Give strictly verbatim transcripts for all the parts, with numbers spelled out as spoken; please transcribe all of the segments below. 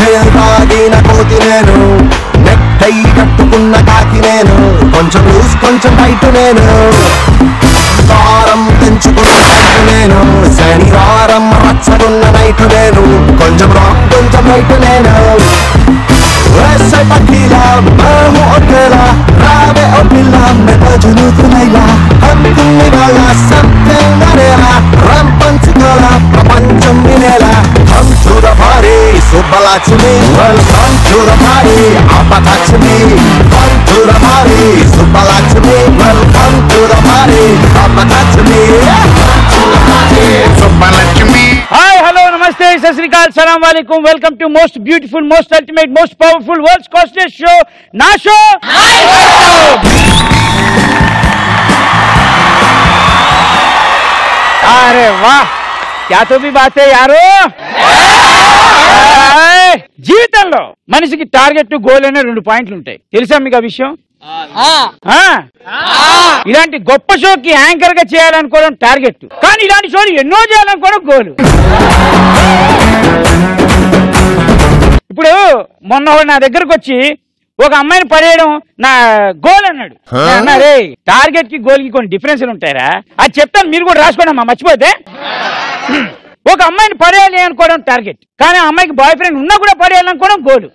తాగిన కోతి నేను, నెట్టై కట్టుకున్న కాకి నేను, కొంచెం లూస్ కొంచెం టైట్ నేను, వారం పెంచుకున్న టైట్ నేను, శనివారం రచ్చగున్న నైట్ నేను, కొంచెం రాంగ్ కొంచెం రైట్ నేను. वैसे पकीला मैं हूँ अकेला, रावे और पिल्ला मैं मजनू तू लैला, हम तुम्हें वाला something नरेला, रम पंचकला प्रपंचम मिलेला. Come to the party, Subbalaxmi, welcome to the party, Appalaxmi. Come to the party, Subbalaxmi, welcome to the party, Appalaxmi. To the party, Subbalaxmi. Hi, hello, namaste, sat sri akal, salam alaikum. Welcome to most beautiful, most ultimate, most powerful, world's costliest show, Na Show. अरे वाह, क्या तो भी बात है यारो. జీవితంలో మనిషికి టార్గెట్ గోల్ అనే రెండు పాయింట్లు ఉంటాయి. తెలుసా మీకు ఆ విషయం? ఇలాంటి గొప్ప షోకి యాంకర్ గా చేయాలనుకోవడం టార్గెట్, కానీ ఇలాంటి షోని ఎన్నో చేయాలనుకోవడం గోల్. ఇప్పుడు మొన్న నా దగ్గరకు వచ్చి ఒక అమ్మాయిని పడేయడం నా గోల్ అన్నాడు. అన్నారే టార్గెట్ కి గోల్ కి కొన్ని డిఫరెన్స్లు ఉంటాయరా, అది చెప్తాను మీరు కూడా రాసుకోండి అమ్మా మర్చిపోతే. ఒక అమ్మాయిని పడేయాలి అనుకోవడం టార్గెట్, కానీ ఆ అమ్మాయికి బాయ్ ఫ్రెండ్ ఉన్నా కూడా పడేయాలనుకోవడం గోల్.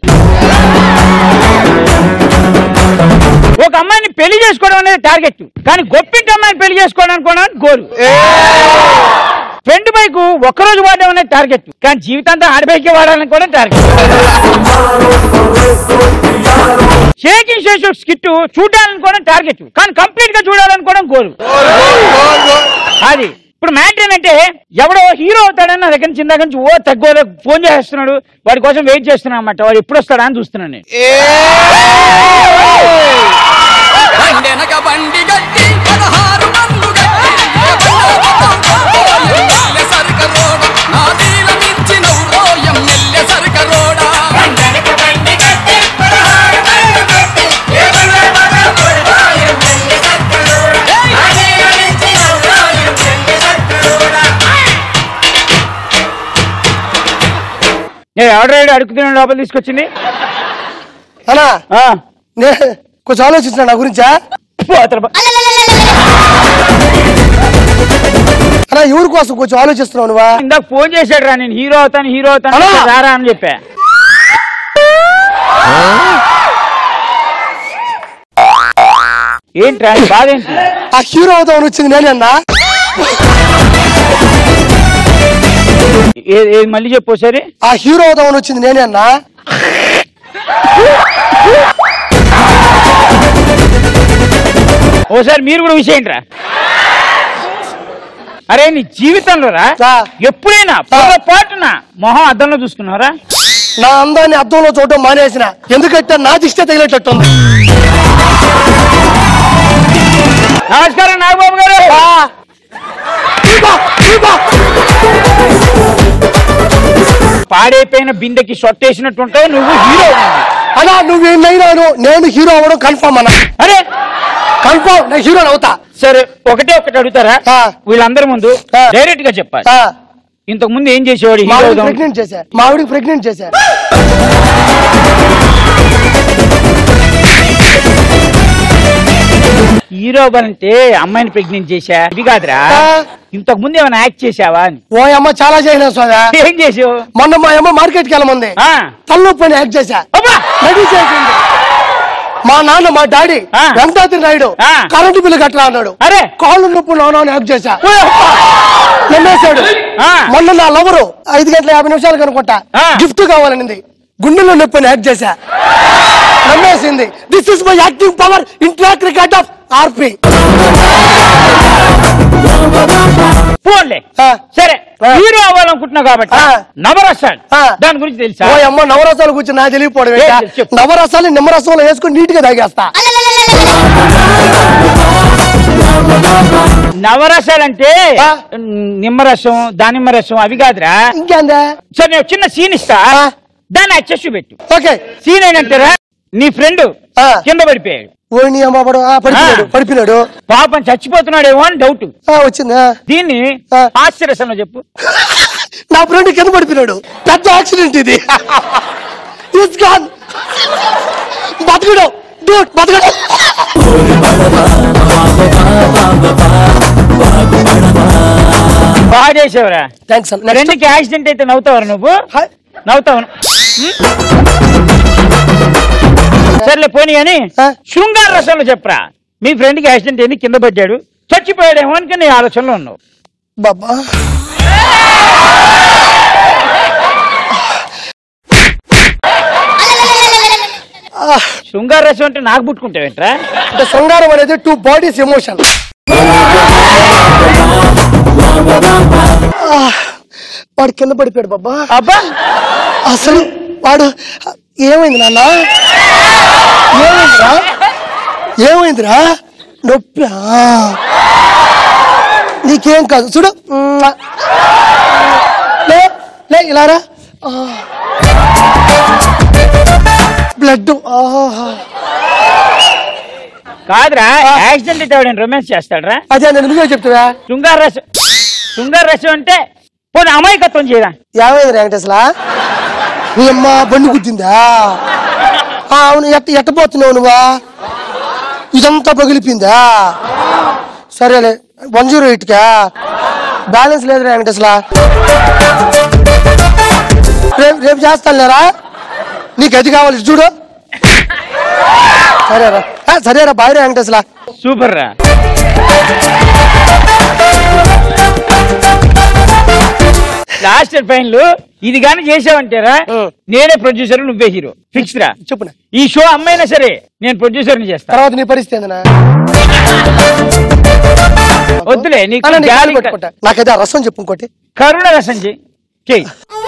ఒక అమ్మాయిని పెళ్లి చేసుకోవడం అనేది టార్గెట్, కానీ గొప్పింటి అమ్మాయిని పెళ్లి చేసుకోవడం అనుకోవడం గోల్. ఫ్రెండ్ బైక్ ఒక్కరోజు వాడడం అనేది టార్గెట్, కానీ జీవితాంతం ఆడి బైకే వాడాలనుకోవడం టార్గెట్. షేకింగ్ షేష్ స్కిట్ చూడాలనుకోవడం టార్గెట్, కానీ కంప్లీట్ గా చూడాలనుకోవడం గోల్. అది ఇప్పుడు మ్యాటర్ ఏంటంటే, ఎవడో హీరో అవుతాడని నా దగ్గర నుంచి ఇందాక నుంచి ఓ తగ్గోలో ఫోన్ చేస్తున్నాడు, వాడి కోసం వెయిట్ చేస్తున్నా అన్నమాట. వాడు ఎప్పుడు వస్తాడా అని చూస్తున్నాను నేను. నేను ఆర్డర్ అడుగుతున్నా లోపల తీసుకొచ్చింది అన్నా. కొంచెం ఆలోచించిన నా గురించా అన్నా, ఎవరి కోసం కొంచెం ఆలోచిస్తున్నావు నువ్వా? ఇందాక ఫోన్ చేశాడు రా, నేను హీరో అవుతాను హీరో అవుతాను రారా అని చెప్పా. ఏంట్రా బాధ ఏంటి? ఆ హీరో అవుతామని వచ్చింది నేనే అన్నా. మళ్ళీ చెప్పు సరే. ఆ హీరో అవుతామని వచ్చింది నేనే అన్నా. ఓసారి మీరు కూడా విషయం రా. అరే నీ జీవితంలో రా ఎప్పుడైనా పొరపాటున మొహం అద్దంలో చూసుకున్నారా? నా అందాన్ని అద్దంలో చూడటం మానేసిన, ఎందుకంటే నా దిష్టే తగిలేటట్టుంది. నమస్కారం నాగబాబు గారు. పాడైపోయిన బిందెకి షొట్టేసినట్టుంటావు నువ్వు హీరో అలా. నువ్వేమైనాను నేను హీరో అవ్వడం కన్ఫర్మ్ అన్నా. అరే కన్ఫర్మ్ నేను హీరో అవుతా. సరే ఒకటే ఒకటి అడుగుతారా? వీళ్ళందరి ముందు డైరెక్ట్ గా చెప్పాలి. ఇంతకు ముందు ఏం చేసేవాడు? ప్రెగ్నెంట్ చేశా, మావిడికి ప్రెగ్నెంట్ చేశా. హీరో అంటే అమ్మాయిని ప్రెగ్నెంట్ చేశా ఇది కాదురా, ఇంతకు ముందు ఏమైనా యాక్ట్ చేసావా అని. ఓ అమ్మ చాలా చేసినా సోదా. ఏం చేసావు? మొన్న మా అమ్మ మార్కెట్ కి వెళ్ళమంది, తలనొప్పి యాక్ట్ చేశా. రెడీ చేసింది మా నాన్న మా daddy Venkatadri Naidu. Current bill కట్టరా అన్నాడు. అరే కాళ్ళు నొప్పి నాన్న యాక్ట్ చేశా, నమ్మేశాడు. మొన్న నా లవరు ఐదు గంటల యాభై నిమిషాలు కనుకుంటా గిఫ్ట్ కావాలనింది, గుండెల్లో నొప్పిని యాక్ట్ చేశా, నమ్మేసింది. This is my acting power in track record of RP. ఫోన్లే సరే హీరో అవ్వాలనుకుంటున్నావు కాబట్టి నవరసాలు దాని గురించి తెలుసా? ఓ అమ్మ నవరసాలు గురించి నాకు తెలియకపోవడం. నవరసాలు నిమ్మరసంలో వేసుకుని నీట్ గా తాగేస్తా. నవరసాలు అంటే నిమ్మరసం దానిమ్మ రసం అవి కాదురా. ఇంకేందా? సరే నేను చిన్న సీన్ ఇస్తా, దాన్ని అడ్జస్ట్ పెట్టు. ఓకే. సీన్ ఏంటంటారా, నీ ఫ్రెండ్ కింద పడిపోయాడు, ఓని అమ్మబడు పడిపోయాడు పడిపోయినాడు పాపం చచ్చిపోతున్నాడేమో అని డౌట్ వచ్చిందా దీన్ని ఆశ్చర్యసంలో చెప్పు. నా ఫ్రెండ్ కింద పడిపోయినాడు, పెద్ద యాక్సిడెంట్ ఇది. బతకడు బతకడు. బాగా చేసేవరా. థ్యాంక్స్. ఫ్రెండ్కి యాక్సిడెంట్ అయితే నవ్వుతావరా నువ్వు? నవ్వుతావు. సర్లే పోనీ అని శృంగార రసంలో చెప్పరా. మీ ఫ్రెండ్కి యాక్సిడెంట్ అయింది, కింద పడ్డాడు, చచ్చిపోయాడేమో అని నీ ఆలోచనలో ఉన్నావు. బాబా శృంగార రసం అంటే నాకు పుట్టుకుంటావేంట్రా? అంటే శృంగారం అనేది టూ బాడీస్ ఎమోషన్. వాడు కింద పడిపోయాడు బాబా. అబ్బా అసలు వాడు ఏమైంది నాన్న? ఏమైందిరా ఏమైందిరా? నొప్పి. నీకేం కాదు చూడు. లే లే ఇలారా. బ్లడ్. కాదురా, యాక్సిడెంట్ అయితే ఎవడైనా రొమాన్స్ చేస్తాడరా? అదే నేను నువ్వే చెప్తావా. శృంగార రసం శృంగార రసం అంటే పోనీ అమాయకత్వం చేయరా. ఏమైంది వెంకటేశ్వర? నీ అమ్మ బండి గుద్దిందా? అవును. ఎట్ట ఎట్టపోతున్నావు నువ్వా? ఇదంతా పగిలిపోయిందా? సరేలే వన్ జీరో ఎయిట్ కా బ్యాలెన్స్ లేదు వెంకటేశ్వర. రేపు రేపు చేస్తాను లేరా. నీకు అది కావాలి చూడు. సరేరా సరేరా బాయ్ రా వెంకటేశ్వర. సూపర్ రా. లాస్ట్ ఫైనల్ ఇది గానీ చేసావంటేరా నేనే ప్రొడ్యూసర్, నువ్వే హీరో. ఫిక్స్ రా. చెప్పు. ఈ షో అమ్మైనా సరే నేను ప్రొడ్యూసర్ ని చేస్తా. తర్వాత నీ పరిస్థితి ఏందన్నా? వద్దులే నీకు నాకైతే రసం చెప్పు. ఇంకోటి కరుణ రసం చెయ్యి.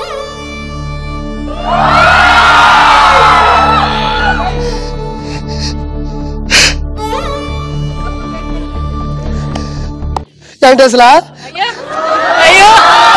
వెంకటేశ్వర అయ్యో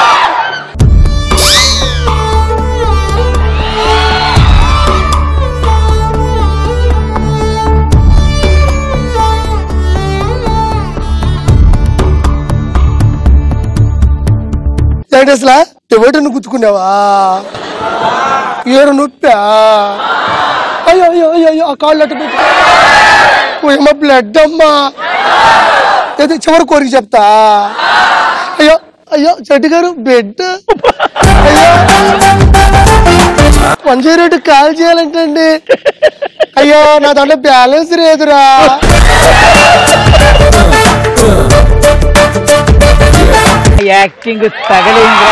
వెంకటేశ్వర ఎవరిని గుర్తుకున్నావా? ఏడు నొప్పా? అయ్యో అయ్యో అయ్యో అయ్యో ఆ కాళ్ళు అట్టు ఏమో బ్లడ్ అమ్మా. ఏదో చివరి కోరిక చెప్తా. అయ్యో అయ్యో చెట్టు గారు బెడ్. అయ్యో వన్ జీరో ఎయిట్ కాల్ చేయాలంటండి. అయ్యో నా దాంట్లో బ్యాలెన్స్ లేదురా. యాక్టింగ్ తగలేంద్రా.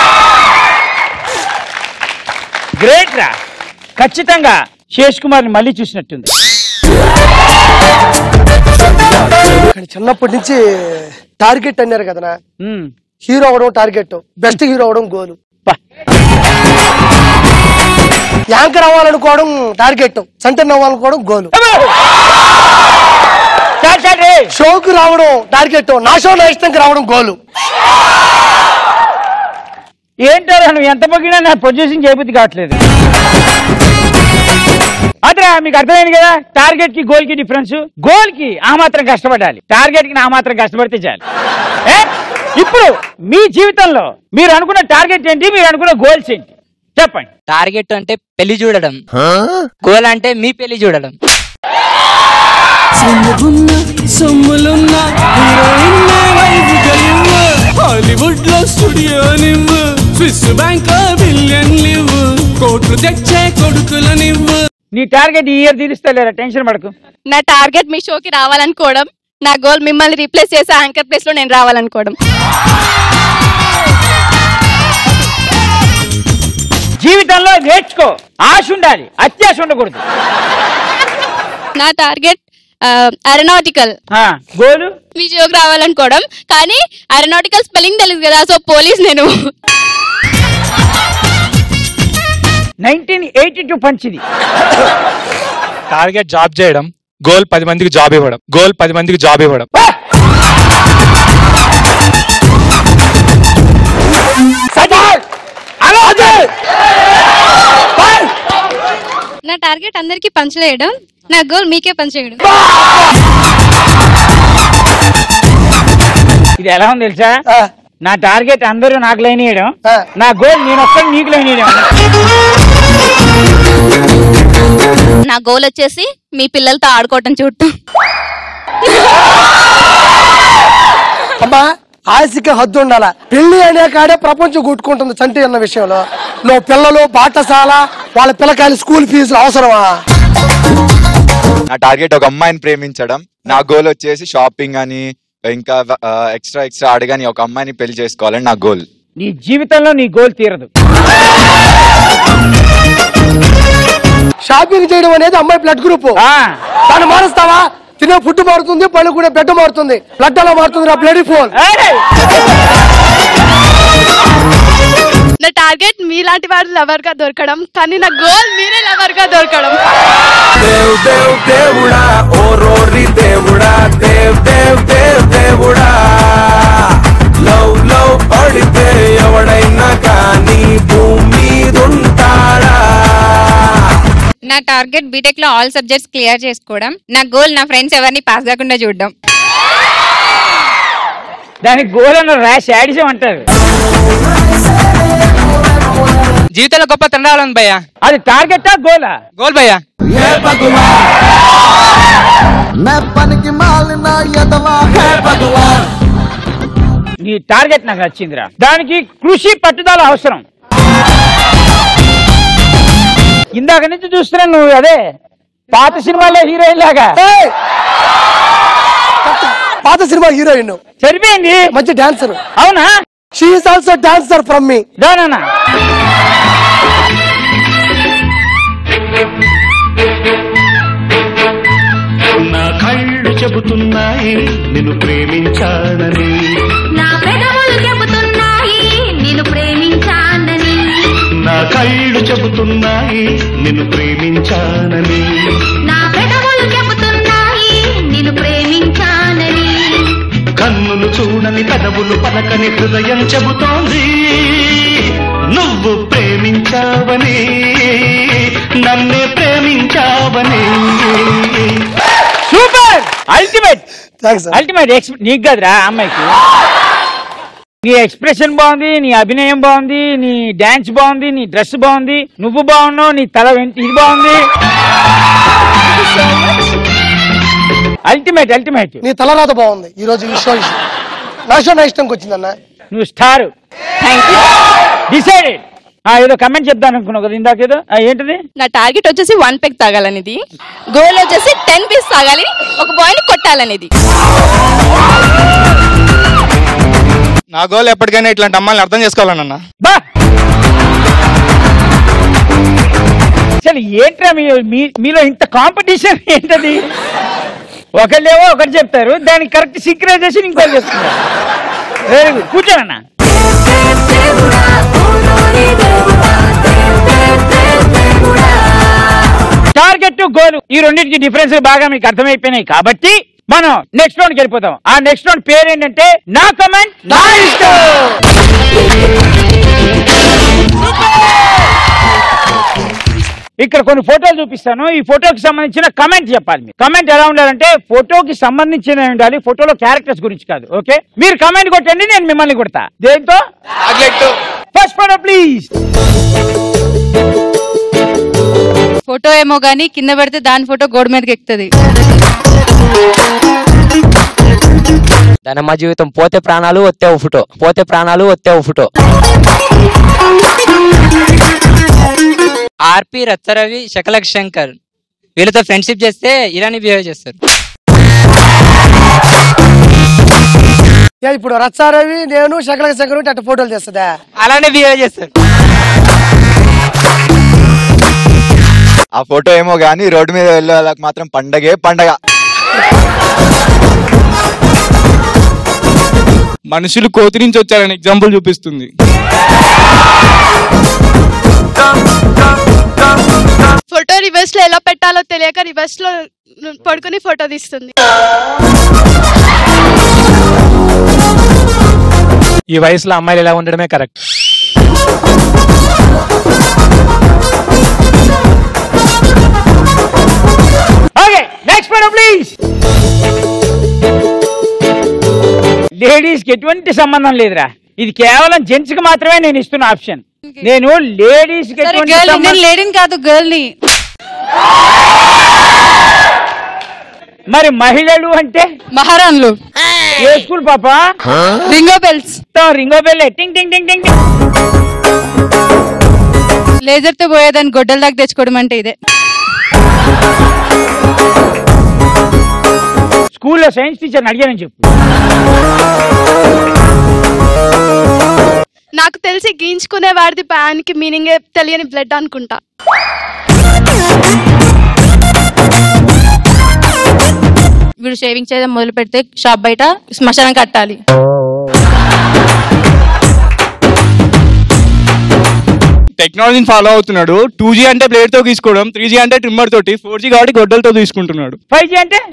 గ్రేట్ రా. ఖచ్చితంగా శేష్ కుమార్ ని మళ్ళీ చూసినట్టుంది. చిన్నప్పటి నుంచి టార్గెట్ అన్నారు కదా. హీరో అవడం టార్గెట్, బెస్ట్ హీరో అవడం గోలు. యాంకర్ అవ్వాలనుకోవడం టార్గెట్, సెంటర్ అవ్వాలనుకోవడం గోలు. షోకు రావడం టార్గెట్, నా షో నా ఇష్టంకి రావడం గోలు. ఏంటో నువ్వు ఎంత పొగినా నా ప్రొడ్యూసింగ్ చేయబుద్ధి కావట్లేదు. అదే మీకు అర్థమైంది కదా టార్గెట్ కి గోల్ కి డిఫరెన్స్. గోల్ కి ఆ మాత్రం కష్టపడాలి, టార్గెట్ కి ఆ మాత్రం కష్టపడితే చాలు. ఇప్పుడు మీ జీవితంలో మీరు అనుకున్న టార్గెట్ ఏంటి, మీరు అనుకున్న గోల్స్ ఏంటి చెప్పండి. టార్గెట్ అంటే పెళ్లి చూడడం, గోల్ అంటే మీ పెళ్లి చూడడం. హాలీవుడ్ లో స్టూడియో నివ్వు, స్విస్ బ్యాంక్ లో బిలియన్ లివ్వు, కోట్లు తెచ్చే కొడుకుల నివ్వు. నీ టార్గెట్ ఈ ఇయర్ తీరుస్తా లేదా, టెన్షన్ పడకు. నా టార్గెట్ మీ షోకి రావాలనుకోవడం, నా గోల్ మిమ్మల్ని రీప్లేస్ చేసే యాంకర్ ప్లేస్ లో నేను రావాలనుకోవడం. జీవితంలో నేర్చుకో, ఆశ ఉండాలి, అత్యాశ ఉండకూడదు. నా టార్గెట్ ఏరోనాటికల్ గోలు మీ షోకి రావాలనుకోవడం, కానీ ఏరోనాటికల్ స్పెల్లింగ్ తెలియదు కదా, సో పోలీస్ నేను. నైన్టీన్ ఎయిటీ టూ పంచిది. టార్గెట్ జాబ్ చేయడం, గోల్ పది మందికి జాబ్ ఇవ్వడం, గోల్ పది మందికి జాబ్ ఇవ్వడం. నా టార్గెట్ అందరికి పంచలేయడం, నా గోల్ మీకే పనిచేయడం. ఇది ఎలా ఉంది తెలుసా? నా టార్గెట్ అందరూ నాకు లైన్ వేయడం, నా గోల్ నేను ఒక్కడు నీకు లైన్ వేయడం. నా గోల్ వచ్చేసి మీ పిల్లలతో ఆడుకోవటం చూడటం. అమ్మా ఆశకి హద్దు ఉండాలా. పెళ్లి అనే కాడే ప్రపంచం గుట్టుకుంటుంది చంటి అన్న విషయంలో. నువ్వు పిల్లలు పాఠశాల వాళ్ళ పిల్లకాయలు స్కూల్ ఫీజులు అవసరమా? నా టార్గెట్ ఒక అమ్మాయిని ప్రేమించడం. నా గోల్ వచ్చేసి షాపింగ్ అని ఇంకా ఎక్స్ట్రా ఎక్స్ట్రా అడగని ఒక అమ్మాయిని పెళ్లి చేసుకోవాలని నా గోల్. నీ జీవితంలో నీ గోల్ తీరదు. షాపింగ్ చేయడం అనేది అమ్మాయి బ్లడ్ గ్రూప్. దాన్ని మారుస్తావా? తినే ఫుడ్ మారుతుంది, పళ్ళు కూడా బెడ్ మారుతుంది, బ్లడ్ అలా మారుతుంది. నా బ్లడ్ ఫోన్. నా టార్గెట్ మీలాంటి వాడు లవర్ గా దొరకడం, కానీ నా గోల్ మీరే లవర్ గా దొరకడం. దేవ్ దేవ్ దేవుడా ఓ రోరి దేవుడా, దేవ్ దేవ్ దేవ్ దేవుడా, లవ్ లవ్ పడితే ఎవడైనా కానీ భూమి దుంటాడా. నా టార్గెట్ బీటెక్ లో ఆల్ సబ్జెక్ట్స్ క్లియర్ చేసుకోవడం. నా గోల్ నా ఫ్రెండ్స్ ఎవరిని పాస్ కాకుండా చూడడం. దానికి గోల్ అన్న ర్యాష్ యాడిజం అంటారు. జీవితంలో గొప్ప తండ్రి భయ్యా. అది టార్గెటా గోలా? గోల్ భయ్యా. నీ టార్గెట్ నాకు నచ్చిందిరా. దానికి కృషి పట్టుదల అవసరం. ఇందాక నుంచి చూస్తున్నా నువ్వు అదే పాత సినిమాలో హీరోయిన్ లాగా. పాత సినిమా హీరోయిన్ సరిపోయింది. మంచి డాన్సర్. అవునా? She is also dancer from me. దానా నా కళ్ళు చెబుతున్నాయి నిన్ను ప్రేమించానని, నా పెదవులు చెబుతున్నాయి నిన్ను ప్రేమించానని, నా కళ్ళు చెబుతున్నాయి నిన్ను ప్రేమించానని, నా పెదవులు చెబుతున్నాయి నిన్ను ప్రేమించానని, కన్నులు చూడని పెదవులు పలకని హృదయం చెబుతోంది నువ్వు ప్రేమించావని, నన్నే ప్రేమించావని. Super, ultimate ultimate. నీకు కదరా అమ్మాయికి. నీ ఎక్స్ప్రెషన్ బాగుంది, నీ అభినయం బాగుంది, నీ డాన్స్ బాగుంది, నీ డ్రెస్ బాగుంది, నువ్వు బాగున్నావు, నీ తల వెంట ఇది బాగుంది. Ultimate ultimate. నీ తలరాత బాగుంది ఈ రోజు. ఈ షో నా షో నా ఇష్టంకి వచ్చిందన్న. నువ్వు స్టార్. డిసైడెడ్. ఏదో కమెంట్ చెప్తాను అనుకున్నావు కదా ఇందాక ఏదో. ఏంటిది? నా టార్గెట్ వచ్చేసి వన్ పెగ్ తాగాలనేది, గోల్ వచ్చేసి టెన్ పీస్ తాగాలి, ఒక బాయ్ ని కొట్టాలనేది. నా గోల్ ఎప్పటికైనా ఇట్లాంటి అమ్మాయిని అర్థం చేసుకోవాలన్నా. బా అసలు ఏంట్రా మీ మీలో ఇంత కాంపిటీషన్ ఏంటది? ఒకళ్ళేమో ఒకటి చెప్తారు, దానికి కరెక్ట్ సింక్రైజేషన్ ఇంకోటి చెప్తున్నారు. Very good. కూర్చోనన్నా. టార్గెట్ గోల్ ఈ రెండింటికి డిఫరెన్స్ బాగా మీకు అర్థమైపోయినాయి కాబట్టి మనం నెక్స్ట్ రౌండ్కి వెళ్ళిపోతాం. ఆ నెక్స్ట్ రౌండ్ పేరు ఏంటంటే నా కమెంట్ నా ఇష్టం. ఇక్కడ కొన్ని ఫోటోలు చూపిస్తాను. ఈ ఫోటోకి సంబంధించిన కమెంట్ చెప్పాలి. మీరు కమెంట్ ఎలా ఉండాలంటే ఫోటోకి సంబంధించిన ఉండాలి, ఫోటోలో క్యారెక్టర్స్ గురించి కాదు. ఓకే, మీరు కమెంట్ కొట్టండి, నేను మిమ్మల్ని కొడతా. దేంతో? First photo please. ఫోటో ఏమో గానీ కింద పెడితే దాని ఫోటో గోడ మీదకి ఎక్కుతుంది. దానమ్మ జీవితం పోతే ప్రాణాలు వస్తే ఒక ఫోటో, పోతే ప్రాణాలు వస్తే ఒక ఫోటో. ఆర్పి రచ్చరవి శకలక్ శంకర్ వీళ్ళతో ఫ్రెండ్షిప్ చేస్తే ఇలానే బిహేవ్ చేస్తారు. ఇప్పుడు రచ్చారవి నేను శకలక శంకర్ అట్ట ఫోటోలు చేస్తుందా? అలానే బిహేవ్ చేస్తారు. ఆ ఫోటో ఏమో గానీ రోడ్డు మీద వెళ్ళే వాళ్ళకి మాత్రం పండగే పండగ. మనుషులు కోతి నుంచి వచ్చారని ఎగ్జాంపుల్ చూపిస్తుంది. ఫోటో రివర్స్ లో ఎలా పెట్టాలో తెలియక రివర్స్ లో పడుకుని ఫోటో తీస్తుంది. ఈ వయసులో అమ్మాయిలు ఎలా ఉండడమే correct. Okay next photo please. Ladies కి ఎటువంటి సంబంధం లేదురా, ఇది కేవలం జెంట్స్ కి మాత్రమే నేను ఇస్తున్న ఆప్షన్. నేను లేడీస్ కి లేడీని కాదు గర్ల్ ని. మరి మహిళలు అంటే మహారాణులు. ఏ స్కూల్ పాప? రింగో బెల్స్. రింగో బెల్ టింగ్ టింగ్ టింగ్ టింగ్. లేజర్ తో పోయేదాన్ని గొడ్డల దాకా తెచ్చుకోవడం అంటే ఇదే. స్కూల్లో సైన్స్ టీచర్ని అడిగానని చెప్పు. నాకు తెలిసి గీంచుకునే వాడిది ప్యాన్కి మీనింగ్ తెలియని బ్లడ్ అనుకుంటా. వీడు షేవింగ్ చేయడం మొదలు పెడితే షాప్ బయట శ్మశానం కట్టాలి. టెక్నాలజీని ఫాలో అవుతున్నాడు. టూ జీ అంటే బ్లేడ్ తో తీసుకోవడం, త్రీ జీ అంటే ట్రిమ్మర్ తోటి, ఫోర్ జీ కాబట్టి గొడ్డలతో తీసుకుంటున్నాడు. ఫైవ్ జీ అంటే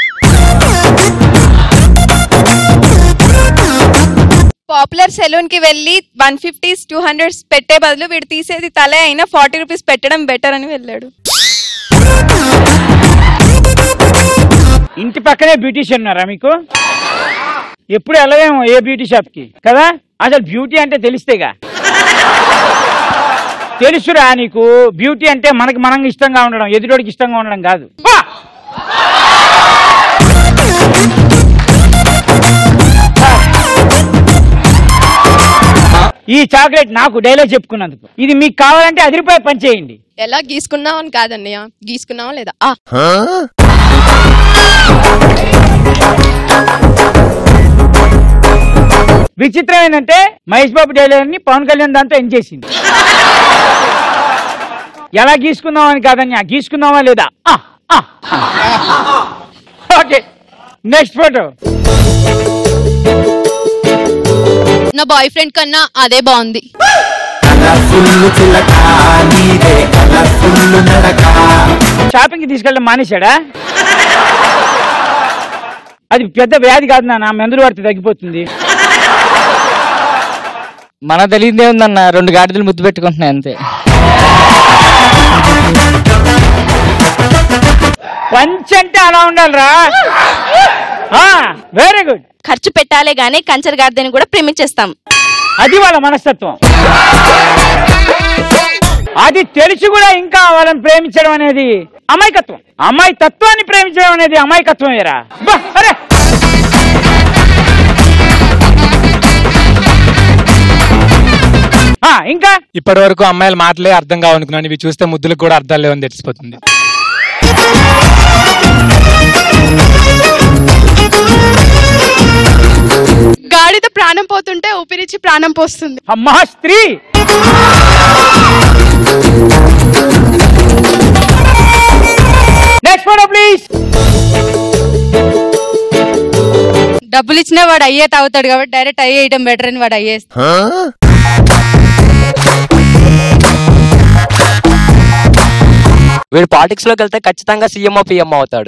పాపులర్ సెలూన్ కి వెళ్ళి వన్ ఫిఫ్టీస్ టూ హండ్రెడ్స్ పెట్టే బదులు వీడు తీసేది తలే అయినా ఫార్టీ రూపీస్ పెట్టడం బెటర్ అని వెళ్ళాడు. ఇంటి పక్కనే బ్యూటీషియన్ ఉన్నారా మీకు? ఎప్పుడు వెళ్ళవేమో ఏ బ్యూటీ షాప్ కి కదా. అసలు బ్యూటీ అంటే తెలిస్తేగా. తెలుసురా నీకు బ్యూటీ అంటే మనకి మనం ఇష్టంగా ఉండడం, ఎదుటోడికి ఇష్టంగా ఉండడం కాదు. ఈ చాక్లెట్ నాకు డైలాగ్ చెప్పుకున్నందుకు. ఇది మీకు కావాలంటే అది రూపాయి పనిచేయండి. ఎలా గీసుకున్నావు అని కాదన్నయ్య, గీసుకున్నావా లేదా? విచిత్రం ఏంటంటే మహేష్ బాబు డైలాగ్ ని పవన్ కళ్యాణ్ దాంతో ఎండ్ చేసింది. ఎలా గీసుకున్నావు అని కాదని గీసుకున్నావా లేదా. Okay next photo. నా బాయ్ ఫ్రెండ్ కన్నా అదే బాగుంది. షాపింగ్ తీసుకెళ్ళడం మానేశాడా? అది పెద్ద వ్యాధి కాదు నాన్న, మందులు పడితే తగ్గిపోతుంది. మన తెలియదే ఉందన్న, రెండు గాడిదలు ముద్దు పెట్టుకుంటున్నాయి అంతే. పంచంటే అలా ఉండాలిరా. Very good. ఖర్చు పెట్టాలే గానీ కంచర్ గాడిదని కూడా ప్రేమించేస్తాం. అది వాళ్ళ మనస్తత్వం. అది తెలిసి కూడా ఇంకా వాళ్ళని ప్రేమించడం అనేది అమాయకత్వం. అమ్మాయి తత్వాన్ని ప్రేమించడం అనేది అమాయకత్వం ఏరా. అరే ఇంకా ఇప్పటి వరకు అమ్మాయిల మాటలే అర్థం కావనుకున్నాను, ఇవి చూస్తే ముద్దులకు కూడా అర్థాలు లేవని తెలిసిపోతుంది. గాడిద ప్రాణం పోతుంటే ఊపిరిచి ప్రాణం పోస్తుంది. అమ్మా స్త్రీ. Next photo please. డబ్బులు ఇచ్చినా వాడు అయ్యే తాగుతాడు కాబట్టి డైరెక్ట్ అయ్యే వేయడం బెటర్ అని వాడు అయ్యే. వీడు పాలిటిక్స్ లోకి వెళ్తే ఖచ్చితంగా సీఎం పిఎం అవుతాడు.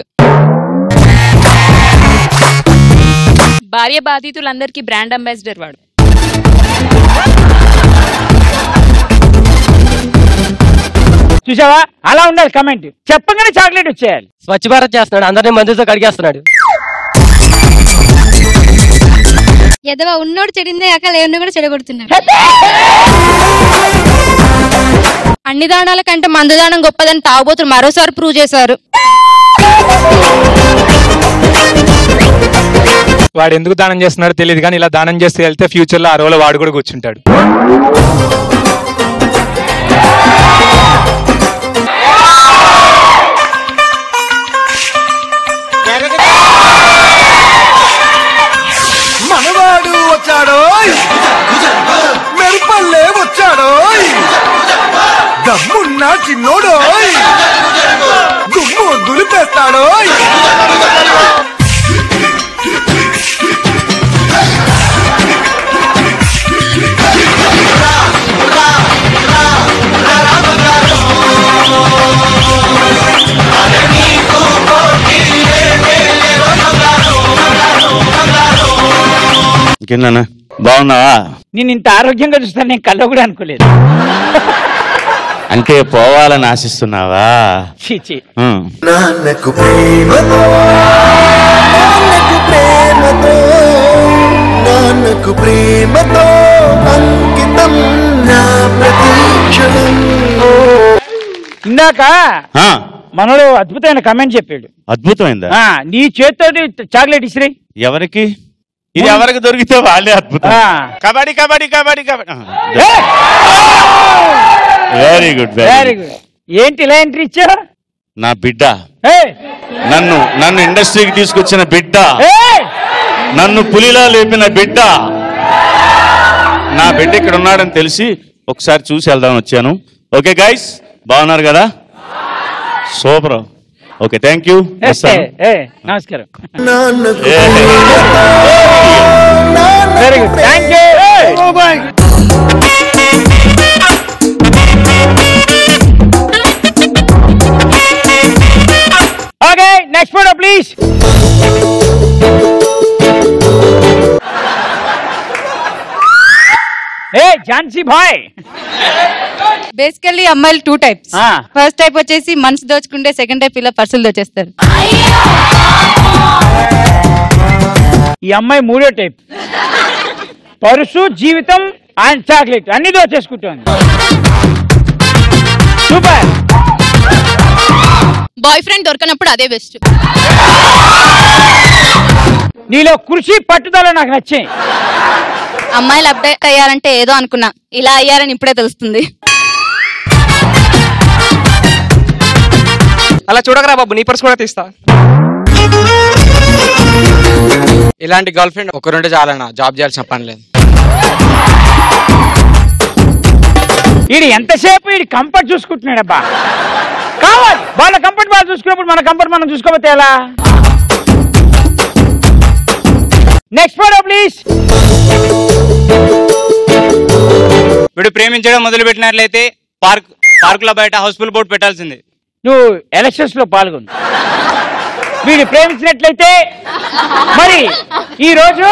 భార్య బాధితులందరికీ బ్రాండ్ అంబాసిడర్ వాడు. చూసావా అలా ఉండాలి కమెంట్. చెప్పగానే చాక్లెట్ వచ్చేయాలి. స్వచ్ఛ భారత్ చేస్తున్నాడు, అందరినీ మందుతో కడిగేస్తున్నాడు. ఎదవ ఉన్నోడు చెడిందే కాక లేని కూడా చెడగొడుతున్నాడు. అన్ని దానాల కంటే మందు దానం గొప్పదని తాగుబోతులు మరోసారి ప్రూవ్ చేశారు. వాడు ఎందుకు దానం చేస్తున్నాడో తెలియదు కానీ ఇలా దానం చేస్తే వెళ్తే ఫ్యూచర్ లో ఆ రోజులో వాడు కూడా కూర్చుంటాడు. మనవాడు వచ్చాడో, మెరుపల్లే వచ్చాడో, దమ్మున్న చిన్నోడో, దుమ్ము దులిపేస్తాడో. ఇంకేనా బాగున్నావా? నేను ఇంత ఆరోగ్యంగా చూస్తాను నేను కల్లో కూడా అనుకోలేదు. అంటే పోవాలని ఆశిస్తున్నావా? చీచి నాన్నకు ప్రేమతో నాన్నకు ప్రేమతో నాన్నకు ప్రేమతో అంకితం నా ప్రతీక్షణం. ఇందాక మనలో అద్భుతమైన కమెంట్ చెప్పాడు. అద్భుతమైందా? ఆ, నీ చేతితోటి చాక్లెట్ ఇసిరి. ఎవరికి? ఇది ఎవరికి దొరికితే వాళ్ళే అద్భుతం. Kabaddi kabaddi kabaddi kabaddi. Very good very good. ఏంటి ఇలా ఎంట్రీ ఇచ్చావు? నా బిడ్డ నన్ను నన్ను ఇండస్ట్రీకి తీసుకొచ్చిన బిడ్డ, నన్ను పులిలా లేపిన బిడ్డ, నా బిడ్డ ఇక్కడ ఉన్నాడని తెలిసి ఒకసారి చూసి వెళ్దామని వచ్చాను. ఓకే గైస్, బాగున్నారు కదా? సూపర్. Okay, thank you. నమస్కారం. Very good, thank you. Okay, next photo please. Hey Jhansi భాయ్. బేసికల్లీ అమ్మాయిలు టూ టైప్స్. ఫస్ట్ టైప్ వచ్చేసి మనసు దోచుకుంటే, సెకండ్ టైప్ ఇలా పర్సులు దోచేస్తారు. ఈ అమ్మాయి మూడో టైప్. పరుసు, జీవితం అండ్ చాక్లెట్ అన్ని దోచేసుకుంటుంది. సూపర్. బాయ్ ఫ్రెండ్ దొరకనప్పుడు అదే బెస్ట్. నీలో కృషి పట్టుదల నాకు నచ్చాయి. అమ్మాయిలు అప్డేట్ అయ్యారంటే ఏదో అనుకున్నా, ఇలా అయ్యారని ఇప్పుడే తెలుస్తుంది. అలా చూడకరా బాబు, నీ పర్స్ కూడా తీస్తా. ఇలాంటి గర్ల్ ఫ్రెండ్ ఒకరుంటే చాలన్నా, జాబ్ చేయాల్సిన పని లేదు. వీడు ఎంతసేపు వీడి కంఫర్ట్ చూసుకుంటున్నాడబ్బా. కావాలి వాళ్ళ కంఫర్ట్ వాళ్ళు చూసుకున్నప్పుడు మన కంఫర్ట్ మనం చూసుకోకపోతే ఎలా? Next photo please. వీడు ప్రేమించడం మొదలు పెట్టినట్లయితే పార్క్ పార్క్ లో బయట హౌస్ఫుల్ బోర్డు పెట్టాల్సింది. నువ్వు ఎలక్షన్స్ లో పాల్గొను. వీడు ప్రేమించినట్లయితే మరి ఈ రోజు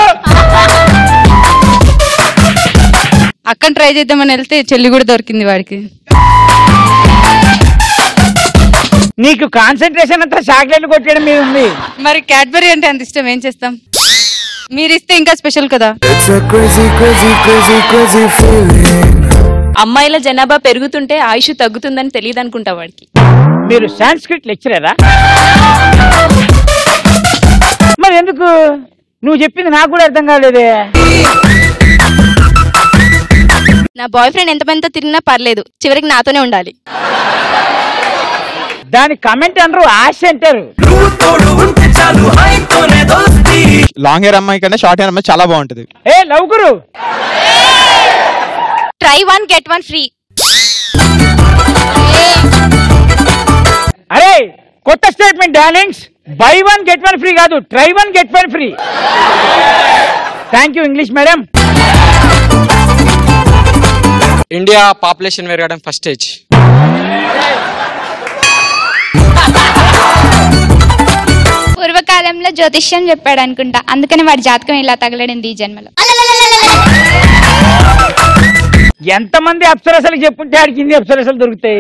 అక్కడ ట్రై చేద్దామని వెళ్తే చెల్లి కూడా దొరికింది వాడికి. నీకు కాన్సన్ట్రేషన్ అంతా చాక్లెట్లు కొట్టడం మీద ఉంది. మరి క్యాడ్బరీ అంటే అంత ఇష్టం, ఏం చేస్తాం? మీరు ఇస్తే ఇంకా స్పెషల్ కదా. అమ్మాయిల జనాభా పెరుగుతుంటే ఆయుష్ తగ్గుతుందని తెలియదు అనుకుంటా వాడికి. మీరు సాంస్క్రిట్ లెక్చరరా? మరి ఎందుకు నువ్వు చెప్పింది నాకు కూడా అర్థం కాలేదే. నా బాయ్ ఫ్రెండ్ ఎంతమందితో తిరిగినా పర్లేదు, చివరికి నాతోనే ఉండాలి. దాని కమెంట్ అనరు, ఆశ అంటారు. లాంగ్ హెయిర్ అమ్మాయి కన్నా షార్ట్ హెయిర్ అమ్మాయి చాలా బాగుంటది. ఏ లవ్ గురు, try one get one free. అరే కొత్త statement darlings. Buy one get one free కాదు, try one get one free. Thank you English madam. India population పెరగడం ఫస్ట్ స్టేజ్. పూర్వకాలంలో జ్యోతిష్యం చెప్పాడు అనుకుంటా, అందుకని వాడి జాతకం ఇలా తగలడింది ఈ జన్మలో. ఎంతమంది అప్సరసలు చెప్పుంటే ఆడికి ఇన్ని అప్సరసలు దొరుకుతాయి.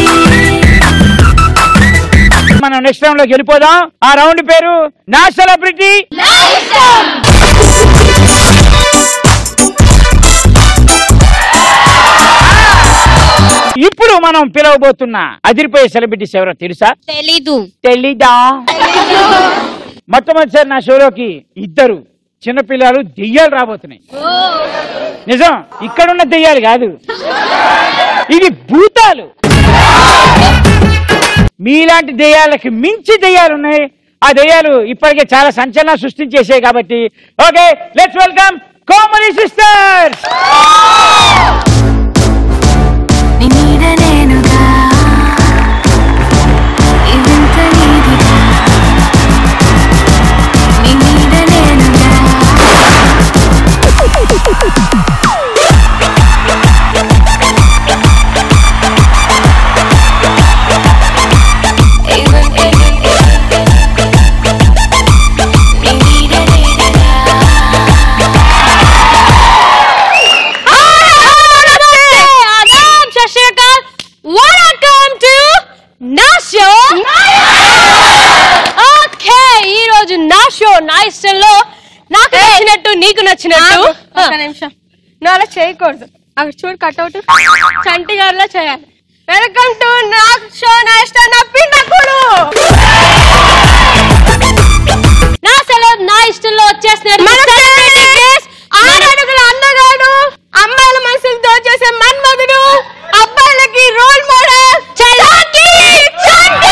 మనం నెక్స్ట్ రౌండ్ లోకి వెళ్ళిపోదాం. ఆ రౌండ్ పేరు నా సెలబ్రిటీ. ఇప్పుడు మనం పిలవబోతున్న అదిరిపోయే సెలబ్రిటీస్ ఎవరో తెలుసా? తెలీదు. తెలీదా? మొట్టమొదటిసారి నా షోలోకి ఇద్దరు చిన్నపిల్లలు దెయ్యాలు రాబోతున్నాయి. నిజం, ఇక్కడున్న దెయ్యాలు కాదు, ఇవి భూతాలు. మీలాంటి దెయ్యాలకి మించి దెయ్యాలు ఉన్నాయి. ఆ దెయ్యాలు ఇప్పటికే చాలా సంచలనం సృష్టించేసాయి. కాబట్టి okay, let's welcome Komali sisters. ఇష్టంలో నాకు నచ్చినట్టు నీకు నచ్చినట్టు ఒక నిమిషం నువ్వు అలా చేయకూడదు అక్కడ చూడు కట్అవుట్ చంటి గారిలో చేయాలి వెల్కమ్ టు నా షో నా ఇష్టం నా పిండకుడు నా సెలవు నా ఇష్టంలో వచ్చేస్తున్నారు ఆడడుగుల అందగాడు అమ్మాయిల మనసులు దోచేసే మన్మధుడు అబ్బాయిలకి రోల్ మోడల్ చలాకి చంటి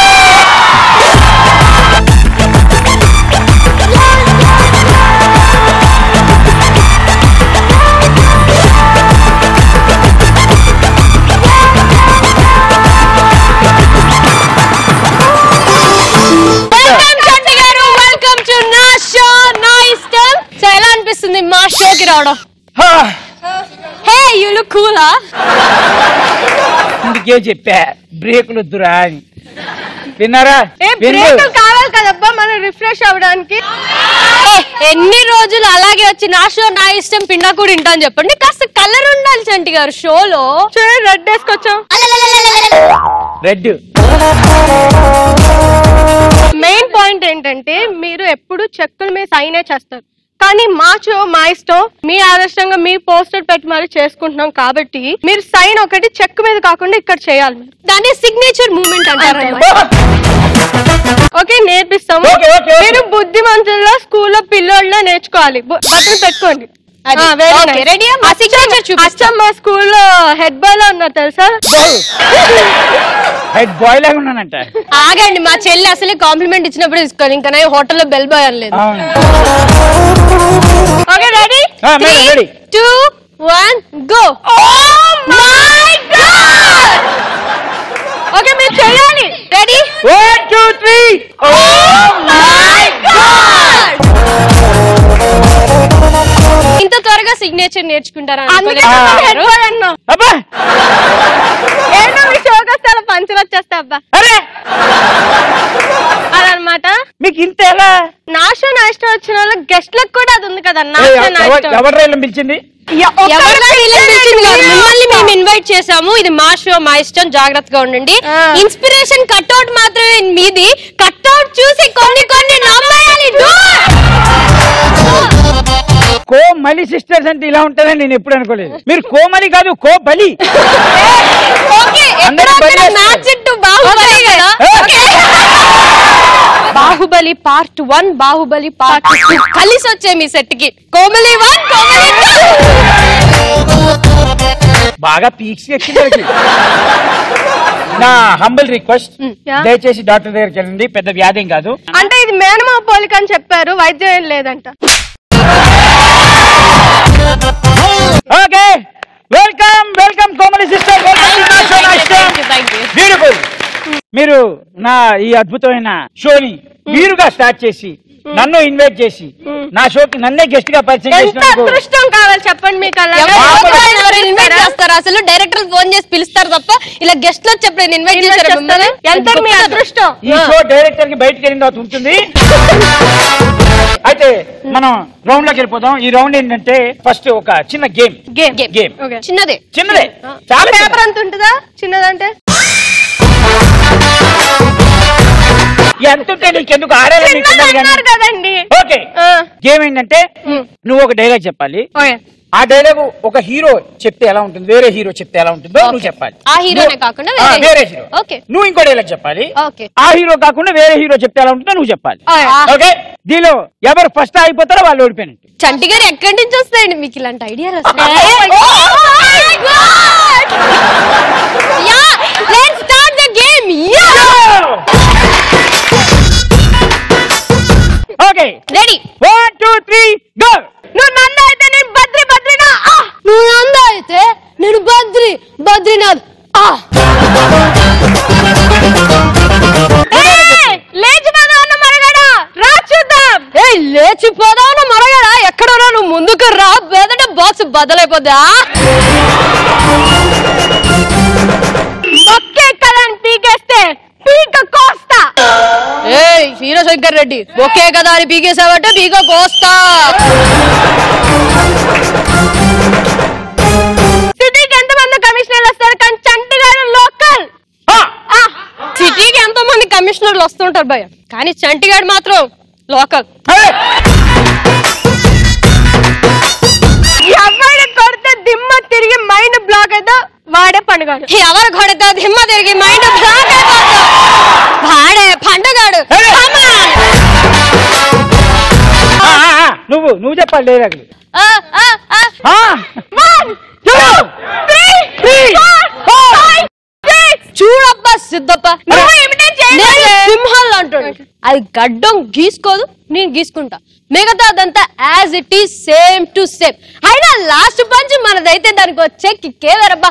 మా షోకి రావడం హే యు లుక్ కూలా అందుకే చెప్పా బ్రేకులు వద్దురా అని విన్నారా బ్రేకులు కావాలి కదబ్బా మనం రిఫ్రెష్ అవ్వడానికి ఎన్ని రోజులు అలాగే వచ్చి నా షో నా ఇష్టం పిండా కూడా వింటాను చెప్పండి కాస్త కలర్ ఉండాలి చంటి గారు షోలో చూడండి రెడ్ వేసుకొచ్చాం రెడ్ మెయిన్ పాయింట్ ఏంటంటే మీరు ఎప్పుడు చెక్కుల మీద సైనే చేస్తారు కానీ మా షో మా ఇష్టం మీ ఆదర్శంగా మీ పోస్టర్ పెట్టి మరి చేసుకుంటున్నాం కాబట్టి మీరు సైన్ ఒకటి చెక్ మీద కాకుండా ఇక్కడ చేయాలి దాన్ని సిగ్నేచర్ మూమెంట్ అంటారు ఓకే నేర్పిస్తాము మీరు బుద్ధిమంతుల్లో స్కూల్లో పిల్లోళ్ళ నేర్చుకోవాలి బట్టలు పెట్టుకోండి మా స్కూల్లో హెడ్ బాయ్ లో ఉన్నారు తెలుసా హెడ్ బాయ్ లాగా ఉన్నానంట ఆగండి మా చెల్లి అసలే కాంప్లిమెంట్ ఇచ్చినప్పుడు తీసుకోవాలి ఇంకా హోటల్లో బెల్ బాయ్ అనలేదు okay ready ready two one go okay మీరు చేయాలి రెడీ వన్ టూ త్రీ ఇంత త్వరగా సిగ్నేచర్ నేర్చుకుంటారా ఏమో మీ షోకి వస్తే అలా పంచులు వచ్చేస్తా అబ్బా అదనమాట మీకు ఇంత ఎలా నా షో నా ఇష్టం వచ్చిన వాళ్ళ గెస్ట్ లకు కూడా అది ఉంది కదా నా షో నా ఇష్టం ఎవరు రైలు పిలిచింది మిమ్మల్ని మేము ఇన్వైట్ చేసాము ఇది మా షో మా ఇష్టం జాగ్రత్తగా ఉండండి ఇన్స్పిరేషన్ కట్అవుట్ మాత్రమే మీది కట్అవుట్ చూసి కొన్ని కొన్ని నమ్మాలి కోమలి సిస్టర్స్ అంటే ఇలా ఉంటుందని నేను ఎప్పుడు అనుకోలేదు మీరు కోమలి కాదు కోబలి Baahubali part one Baahubali part two కలిసి వచ్చే మీ సెట్ కి కోమలి వన్ కోమలి బాగా పీక్స్ ఎక్కింది నా హంబల్ రిక్వెస్ట్ దయచేసి డాక్టర్ దగ్గరికి వెళ్ళండి పెద్ద వ్యాధి కాదు అంటే ఇది మేనమా పోలిక అని చెప్పారు వైద్యం ఏం లేదంట okay welcome welcome Komali sister beautiful మీరు నా ఈ అద్భుతమైన షోని మీరుగా స్టార్ట్ చేసి నన్ను ఇన్వైట్ చేసి నా షోకి నన్నే గెస్ట్ గా పరిచయం అదృష్టం కావాలి చెప్పండి మీకు అలా ఇన్వైట్ చేస్తారు అసలు డైరెక్టర్ ఫోన్ చేసి పిలుస్తారు తప్ప ఇలా గెస్ట్ లో చెప్పలేదు ఇన్వైట్ చేస్తారు ఎంత మీ అదృష్టం ఈ షో డైరెక్టర్ కి బయటకు వెళ్ళిన తర్వాత ఉంటుంది అయితే మనం రౌండ్ లోకి వెళ్ళిపోదాం ఈ రౌండ్ ఏంటంటే ఫస్ట్ ఒక చిన్న గేమ్ గేమ్ గేమ్ చిన్నదే చిన్నదే చాలా పేపర్ అంత ఉంటుందా చిన్నదంటే ఎంత ఉంటే నీకెందుకు ఆడాలి కదండి ఓకే గేమ్ ఏంటంటే నువ్వు ఒక డైలాగ్ చెప్పాలి ఆ డైలాగ్ ఒక హీరో చెప్తే ఎలా ఉంటుంది వేరే హీరో చెప్తే ఎలా ఉంటుందో నువ్వు చెప్పాలి ఆ హీరోనే కాకుండా వేరే హీరో ఓకే నువ్వు ఇంకో డైలాగ్ చెప్పాలి ఓకే ఆ హీరో కాకుండా వేరే హీరో చెప్తే ఎలా ఉంటుందో నువ్వు చెప్పాలి ఓకే దీనిలో ఎవరు ఫస్ట్ అయిపోతారో వాళ్ళు ఓడిపోయినట్టు చంటి గారు ఎక్కడి నుంచి వస్తాయండి మీకు ఇలాంటి idea okay ready one two three go నువ్వు నంద అయితే నేను బద్రి బద్రినా నువ్వు నంద అయితే నేను బద్రి బద్రీనాథ్ లేచిపోదాం మరగడా రా చూద్దాం ఏ లేచిపోదాం మరగడా ఎక్కడో నువ్వు ముందుకు రా బెదట బాక్స్ బదలైపోద్దా మొక్కే కదని పీకేస్తే పీక కోస్తా ఏ హీరో శంకర్ రెడ్డి ఒకే కదా అని పీకేసావంటే పీక కోస్తా సిటీకి ఎంత మంది కమిషనర్లు వస్తారు కానీ చంటి గారు లోకల్ సిటీకి ఎంతో మంది కమిషనర్లు వస్తుంటారు భయ కానీ చంటిగాడు మాత్రం లోకల్ కొడతాడు. ఎవరు కొడతా దిమ్మ తిరిగి మైండ్ బ్లాక్ అయిపోతా. వాడే పండుగాడు. నువ్వు నువ్వు చెప్పాలి డైలాగ్. చూడబ్బా సిద్ధప్ప సింహాలు అంటాడు. అది గడ్డం గీసుకోదు, నేను గీసుకుంటా. మిగతా అదంతా as it is same to same. అయినా లాస్ట్ పంచ్ మనదైతే దానికి వచ్చే కిక్కే వేరబ్బా.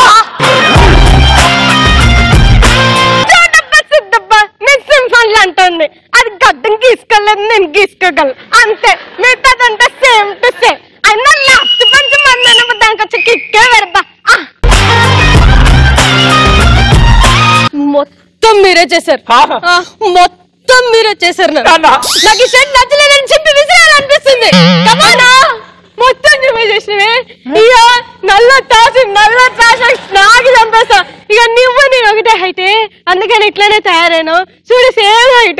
నేను సింహాలు అంటుంది, అది గడ్డం గీసుకోలేదు, నేను గీసుకోగలను అంతే. మిగతాదంతా సేమ్ టు సేమ్. అయినా లాస్ట్ పంచ్ మన దానికి వచ్చే కిక్కే వేరబ్బా. మొత్తం మీరే చేశారు, మొత్తం మీరే చేశారు. నాకు ఈ షర్ట్ నచ్చలేదని చెప్పి విసిరాలనిపిస్తుంది. మొత్తం నువ్వే చేసినవే. ఇక నల్ల తాసి నల్ల తాసి నాగి చంపేస్తా. ఇక నువ్వు నేను ఒకటే హైటే, అందుకని ఇట్లానే తయారైనా. చూడు సేమ్ హైట్.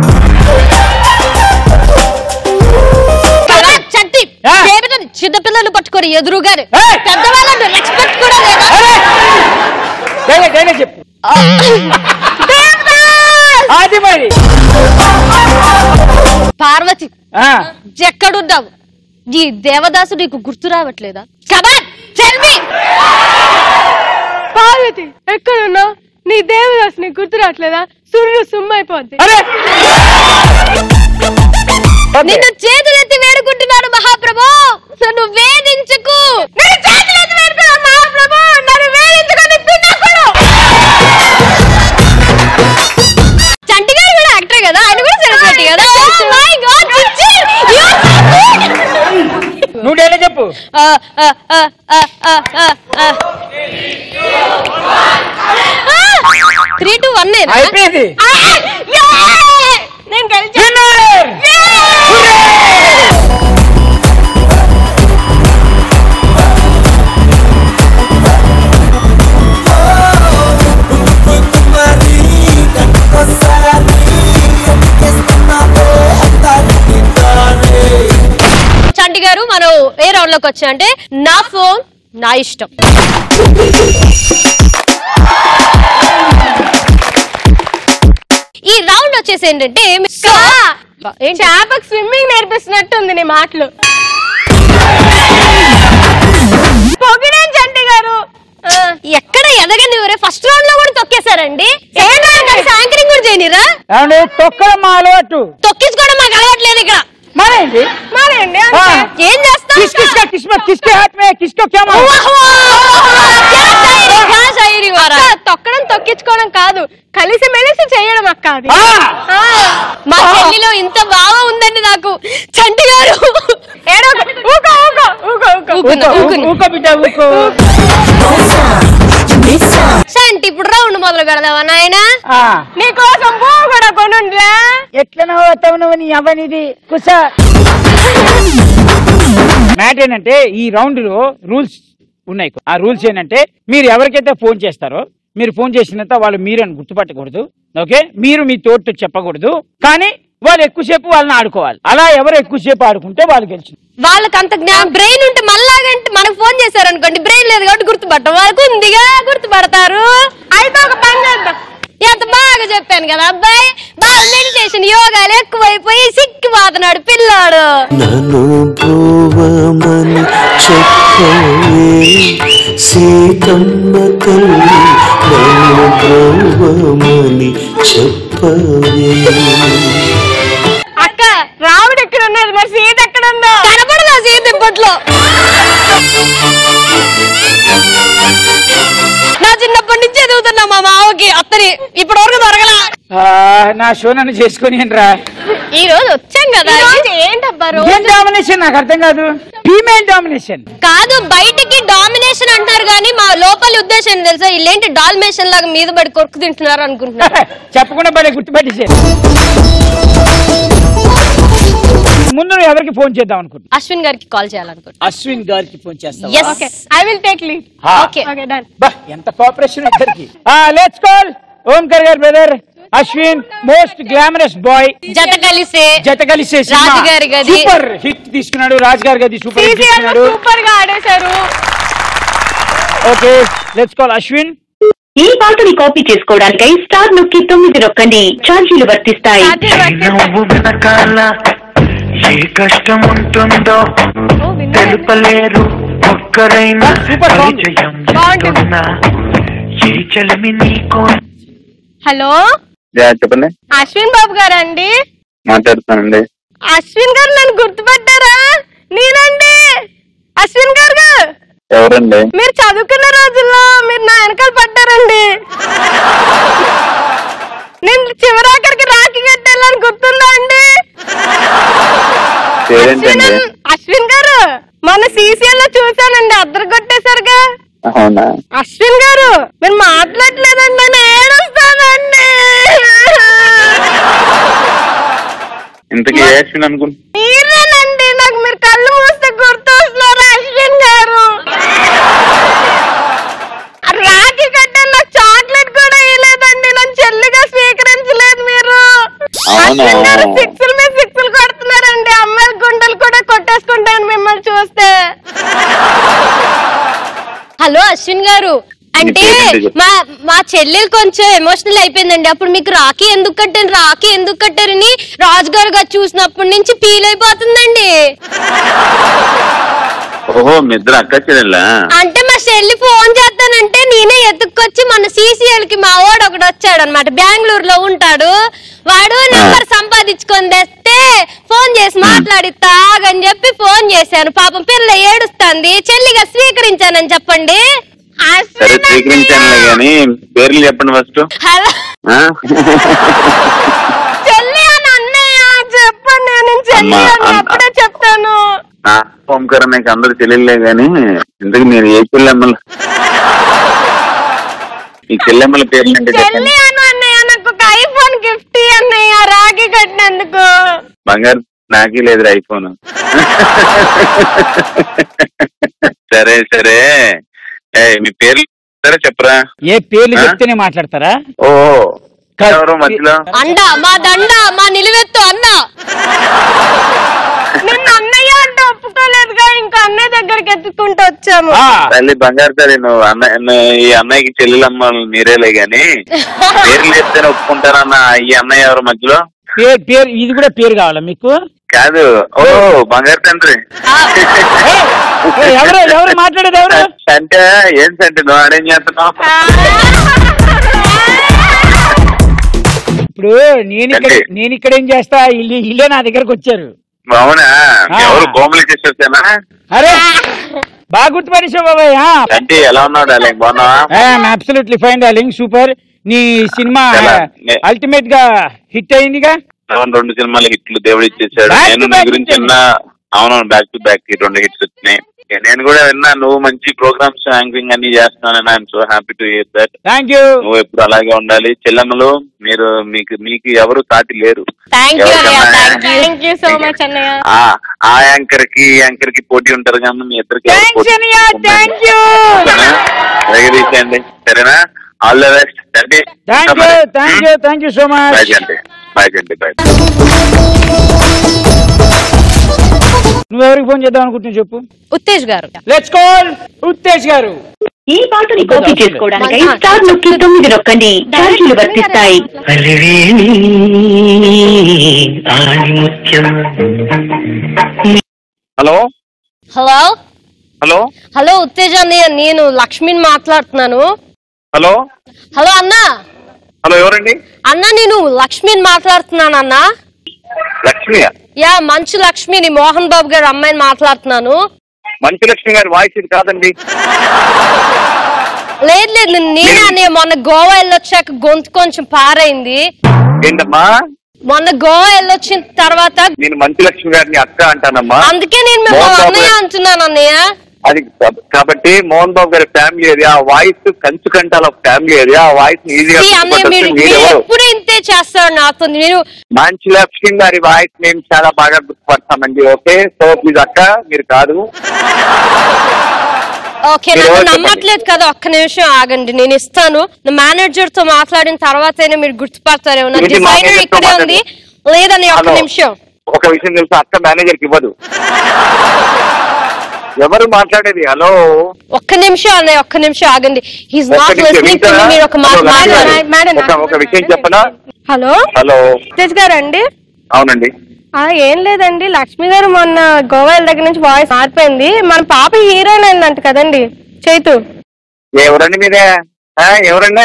చట్టి చిన్నపిల్లలు పట్టుకొని ఎదురుగానే పెద్దవాళ్ళని రెస్పెక్ట్ కూడా లేదా చెప్పు. అది మరి పార్వతి ఎక్కడున్నావు? ఈ దేవదాసు నీకు గుర్తు రావట్లేదా? పార్వతి ఎక్కడున్నా? నీ దేవదాసు నీకు గుర్తు రావట్లేదా? సూర్యుడు సుమ్మైపోద్ది. నిన్ను చేతులెత్తి వేడుకుంటున్నాను మహాప్రభు, నన్ను వేధించకు. చేతులెత్తి వేడుకున్నాను మహాప్రభు, నన్ను వేధించుకొని పిన్నప్పుడు. చంటి గారు కూడా యాక్టర్ కదా, ఆయన కూడా సెలబ్రిటీ కదా. నువ్వు డైలాగ్ చెప్పు. త్రీ టూ వన్ అయిపోయింది. నేను గెలిచాను. చంటి గారు మనం ఏ రౌండ్ లోకి వచ్చా అంటే నా ఫోన్ నా ఇష్టం. ఈ రౌండ్ వచ్చేసి ఏంటంటే చేపకు స్విమ్మింగ్ నేర్పిస్తున్నట్టుంది నీ మాటలు. పొగిడేం చంటి గారు ఎక్కడ ఎదగండి, ఫస్ట్ రౌండ్ లో కూడా తొక్కేశారండి. యాంకరింగ్ కూడా చేయనిరా? తొక్కడం మా అలవాటు, తొక్కించుకోవడం మాకు అలవాట్లేదు ఇక్కడ. మారేండి మారేండి ఏం చేస్తాం? తొక్కడం తొక్కించుకోవడం కాదు, కలిసి మెలిసి చేయడం అక్క. అది మా చెల్లిలో ఇంత భావ ఉందండి నాకు. చంటి గారు చంటి ఇప్పుడు రౌండ్ మొదలు పెడదావా నాయనా? నీకోసం పువ్వు కూడా కొనుండ్రా. ఎట్లా నవ్వుతావు నువ్వు? నీ అవనిది కుసా. మ్యాట్ ఏంటంటే ఈ రౌండ్ లో రూల్స్ ఉన్నాయి. ఆ రూల్స్ ఏంటంటే మీరు ఎవరికైతే ఫోన్ చేస్తారో మీరు ఫోన్ చేసినంత వాళ్ళు మీరని గుర్తుపట్టకూడదు. ఓకే, మీరు మీ తోటి చెప్పకూడదు. కానీ వాళ్ళు ఎక్కువసేపు వాళ్ళని ఆడుకోవాలి. అలా ఎవరు ఎక్కువసేపు ఆడుకుంటే వాళ్ళు గెలిచి. వాళ్ళకి అంత జ్ఞానం బ్రెయిన్ ఉంటే మళ్ళాగంటే మనకు ఫోన్ చేశారు అనుకోండి, బ్రెయిన్ లేదు కాబట్టి గుర్తుపట్టం. వాళ్ళకు ఉందిగా, గుర్తుపడతారు. అయితే ఒక పని చేద్దాం. ఎంత బాగా చెప్పాను కదా అబ్బాయి. బాగా మెడిటేషన్ యోగాలు ఎక్కువైపోయి సిక్కిపోతున్నాడు పిల్లాడు. నన్ను బ్రోవమని చెప్పవే సీతమ్మ తల్లి, నన్ను బ్రోవమని చెప్పవే. అక్క రాముడు ఎక్కడ ఉన్నది, మరి సీత ఎక్కడ ఉందో కనపడదా? సీత ఇప్పట్లో నా చిన్నప్పటి నుంచి ఎదుగుతున్నా మా మావకి అత్తని, ఇప్పటి వరకు దొరకలా. నా షో నన్ను చేసుకుని రా. ఈ రోజు వచ్చాం కదా. ఏంటబ్బా డామినేషన్? నాకు అర్థం కాదు. ఫీమేల్ డామినేషన్ కాదు, బయటికి డామినేషన్ అంటారు కానీ మా లోపలి ఉద్దేశం తెలుసా? వీళ్ళేంటి డాల్మేషన్ లాగా మీద పడి కొరకు తింటున్నారు అనుకుంటున్నారు. చెప్పకుండా బడే గుర్తుపెట్టేసారు. ముందు ఎవరికి ఫోన్ చేద్దాం అనుకుంటున్నా? అశ్విన్ గారికి కాల్ చేయాలనుకుంటున్నా. అశ్విన్ గారికి ఫోన్ చేస్తాం. I will take lead. Okay okay done. బా ఎంత కోఆపరేషన్ ఇద్దరికి. లెట్స్ కాల్ ఓంకర్ గారు brother Ashwin, most glamorous boy. జత కలిసే జత కలిసే రాజు గారి గది సూపర్ హిట్ తీసుకున్నాడు. రాజు గారి గది సూపర్ హిట్ తీసుకున్నాడు. సూపర్ గా ఆడేశారు. Okay let's call Ashwin. ఈ పాటని కాపీ చేసుకోవడానికై స్టార్ నొక్కి తొమ్మిది నొక్కండి. ఛార్జీలు వర్తిస్తాయి. నువ్వు వెనకాల ఏ కష్టం ఉంటుందో తెలుపలేరు ఒక్కరైనా పరిచయం చేస్తున్నా ఈ చలిమి నీకో. హలో చెప్పండి. అశ్విన్ బాబు గారండి? మాట్లాడుతానండి. అశ్విన్ గారు నన్ను గుర్తుపట్టారా? నేనండి అశ్విన్ గారు. ఎవరండి? మీరు చదువుకున్న రోజుల్లో మీరు నా వెనకాల పడ్డారండి. నేను చివరాఖరికి రాఖీ కట్టాలని గుర్తుందా అండి? అశ్విన్ గారు మన సీసీఎల్ లో చూసానండి, అద్దరు కొట్టేసరిగా. అవునా? అశ్విన్ గారు మీరు మాట్లాడలేదండి, నేను ఏడుస్తానండి. ఇంతకీ ఏ అశ్విన్ అనుకుంటా? మీరేనండి, నాకు మీరు కళ్ళు మూస్తే గుర్తు వస్తున్నారు అశ్విన్ గారు. రాఖీ కట్టే నాకు చాక్లెట్ కూడా ఇవ్వలేదండి, నన్ను చెల్లిగా స్వీకరించలేదు మీరు. అశ్విన్ గారు సిక్స్ల మీద సిక్స్లు కొడుతున్నారండి, అమ్మాయిల గుండెలు కూడా కొట్టేసుకుంటాను మిమ్మల్ని చూస్తే. హలో అశ్విన్ గారు, అంటే మా మా చెల్లెలు కొంచెం ఎమోషనల్ అయిపోయిందండి. అప్పుడు మీకు రాఖీ ఎందుకు కట్టారు రాఖీ ఎందుకు కట్టారని రాజుగారు గారు చూసినప్పటి నుంచి ఫీల్ అయిపోతుందండి. ఓహో మీ ఇద్దరు అక్క చెల్లెళ్ళా? అంటే మా చెల్లి ఫోన్ చేస్తానంటే నేనే ఎత్తుక్కొచ్చి మన సీసీఎల్ కి మా వాడు ఒకడు వచ్చాడు అనమాట, బెంగళూరులో ఉంటాడు. వాడు నెంబర్ సంపాదించుకొని తెస్తే ఫోన్ చేసి మాట్లాడిస్తా ఆగని చెప్పి ఫోన్ చేశాను. పాపం పిల్ల ఏడుస్తుంది, చెల్లిగా స్వీకరించానని చెప్పండి. సరే స్వీకరించానులే గాని పేర్లు చెప్పండి ఫస్ట్. హలో చెల్లి అని అన్నయ్య చెప్పండి, నేను చెల్లి అని అప్పుడే చెప్తాను. ఓంకారం నీకు అందరు చెల్లెళ్ళే గాని ఇందుకు నేను ఏ చెల్లెమ్మలు ఈ చెల్లెమ్మల పేర్లు అంటే చెల్లి అని అన్నయ్య నాకు ఒక ఐఫోన్ గిఫ్ట్ అన్నయ్య రాఖీ కట్టినందుకు. బంగారు నాకే లేదు ఐఫోన్. సరే సరే మీ పేర్లు సరే చెప్పరా? ఏ పేర్లు చెప్తేనే మాట్లాడతారా? ఓ ఎవరు మధ్యలో? అండా మా దండ మా నిలువెత్తు అన్న. నిన్ను అన్నయ్య అంటే ఒప్పుకోలేదుగా, ఇంకా అన్నయ్య దగ్గరికి ఎత్తుకుంటూ వచ్చాము. తల్లి బంగారు తల్లి నువ్వు అన్న ఈ అన్నయ్యకి చెల్లెలమ్మ మీరేలే గాని పేర్లు చెప్తేనే ఒప్పుకుంటారన్న. ఈ అన్నయ్య ఎవరు మధ్యలో? పేరు పేరు ఇది కూడా పేరు కావాలా మీకు? కాదు. ఓ బంగారు తండ్రి. ఎవరు ఎవరు మాట్లాడేది ఎవరు అంటే ఏం సంటే నువ్వు ఆడేం చేస్తున్నావు? ఇప్పుడు నేను ఇక్కడ నేను ఇక్కడ ఏం చేస్తా, ఇల్లు ఇల్లే నా దగ్గరకు వచ్చారు. అవునా? ఎవరు కోమలి చేసేనా? అరే బాగా గుర్తుపరిచావు బాబాయ్. అంటే ఎలా ఉన్నావు డార్లింగ్, బాగున్నావా? Absolutely fine darling, super. నీ సినిమా అల్టిమేట్ గా హిట్ అయిందిగా. రెండు సినిమాలు హిట్లు దేవుడు ఇచ్చేసాడు. నేను నీ గురించి విన్నా. అవునవును, బ్యాక్ టు బ్యాక్ రెండు హిట్స్ వచ్చినాయి. నేను కూడా విన్నా నువ్వు మంచి ప్రోగ్రామ్స్ యాంకరింగ్ అన్ని చేస్తున్నానని. I'm so happy to hear that. Thank you. నువ్వు ఎప్పుడు అలాగే ఉండాలి. చెల్లెమ్మలు మీరు మీకు మీకు ఎవరు సాటి లేరు. ఆ యాంకర్ కి యాంకర్ కి పోటీ ఉంటారు కానీ మీ ఇద్దరికి తీసేయండి సరేనా? All the best. Thank you thank you thank you so much. Bye అండి బాయ్ అండి బాయ్. నువ్వెవరికి ఫోన్ చేద్దాం అనుకుంటున్నావు చెప్పు? ఉత్తేజ్ గారు. లెట్స్ కాల్ ఉత్తేజ్ గారు. ఈ పాటని కాపీ చేసుకోవడానికి స్టార్ నొక్కి తొమ్మిది నొక్కండి. ఛార్జీలు వర్తిస్తాయి. Hello hello hello hello Uttej అన్నయ్య, నేను లక్ష్మిని మాట్లాడుతున్నాను. హలో హలో అన్న. హలో ఎవరండి? అన్న నేను లక్ష్మిని మాట్లాడుతున్నాను అన్న. లక్ష్మి? యా మంచు లక్ష్మిని, మోహన్ బాబు గారు అమ్మాయిని మాట్లాడుతున్నాను. మంచు లక్ష్మి గారి వాయిస్ ఇది కాదండి. లేదు లేదు నేనే అన్నయ్య, మొన్న గోవా వెళ్ళొచ్చాక గొంతు కొంచెం పారైంది. ఏంటమ్మా? మొన్న గోవా వెళ్ళొచ్చిన తర్వాత నేను మంచు లక్ష్మి గారిని అక్క అంటానమ్మా. అందుకే నేను మిమ్మల్ని అన్నయ్య అంటున్నాను అన్నయ్య. అది కాబట్టి మోహన్ బాబు గారి ఫ్యామిలీ అది. ఆ వాయిస్ కంచు కంటాల ఫ్యామిలీ అది. ఆ వాయిస్ ఈజీగా ఎప్పుడు ఇంతే చేస్తాడు నాతో. నేను మంచు లక్ష్మి గారి వాయిస్ మేము చాలా బాగా గుర్తుపడతామండి. ఓకే సో ప్లీజ్ అక్క మీరు కాదు. ఓకే నాకు నమ్మట్లేదు కదా, ఒక్క నిమిషం ఆగండి నేను ఇస్తాను. నా మేనేజర్ తో మాట్లాడిన తర్వాత మీరు గుర్తుపడతారేమో. నా డిజైనర్ ఇక్కడే ఉంది. లేదని ఒక్క నిమిషం. ఒక విషయం తెలుసు, అక్క మేనేజర్ కి ఇవ్వదు. ఎవరు మాట్లాడేది? హలో, ఒక్క నిమిషం అన్నయ్య, ఒక్క నిమిషం ఆగండి. హీస్ ఒక్క నాట్ నిమిషం లిస్నింగ్ టు మీ. మీరు ఒక మాట హలో, మాట్లాడండి. మేడం, ఒక- ఒక విషయం చెప్పనా? హలో హలో, తేజ్ గారు అండి? అవునండి. ఆ ఏం లేదండి, లక్ష్మి గారు మొన్న గోవా దగ్గర నుంచి వాయిస్ మారిపోయింది. మన పాప హీరోయిన్ అయిందంట కదండి, చైతు. ఎవరండి మీరే? ఆ, ఎవరండి?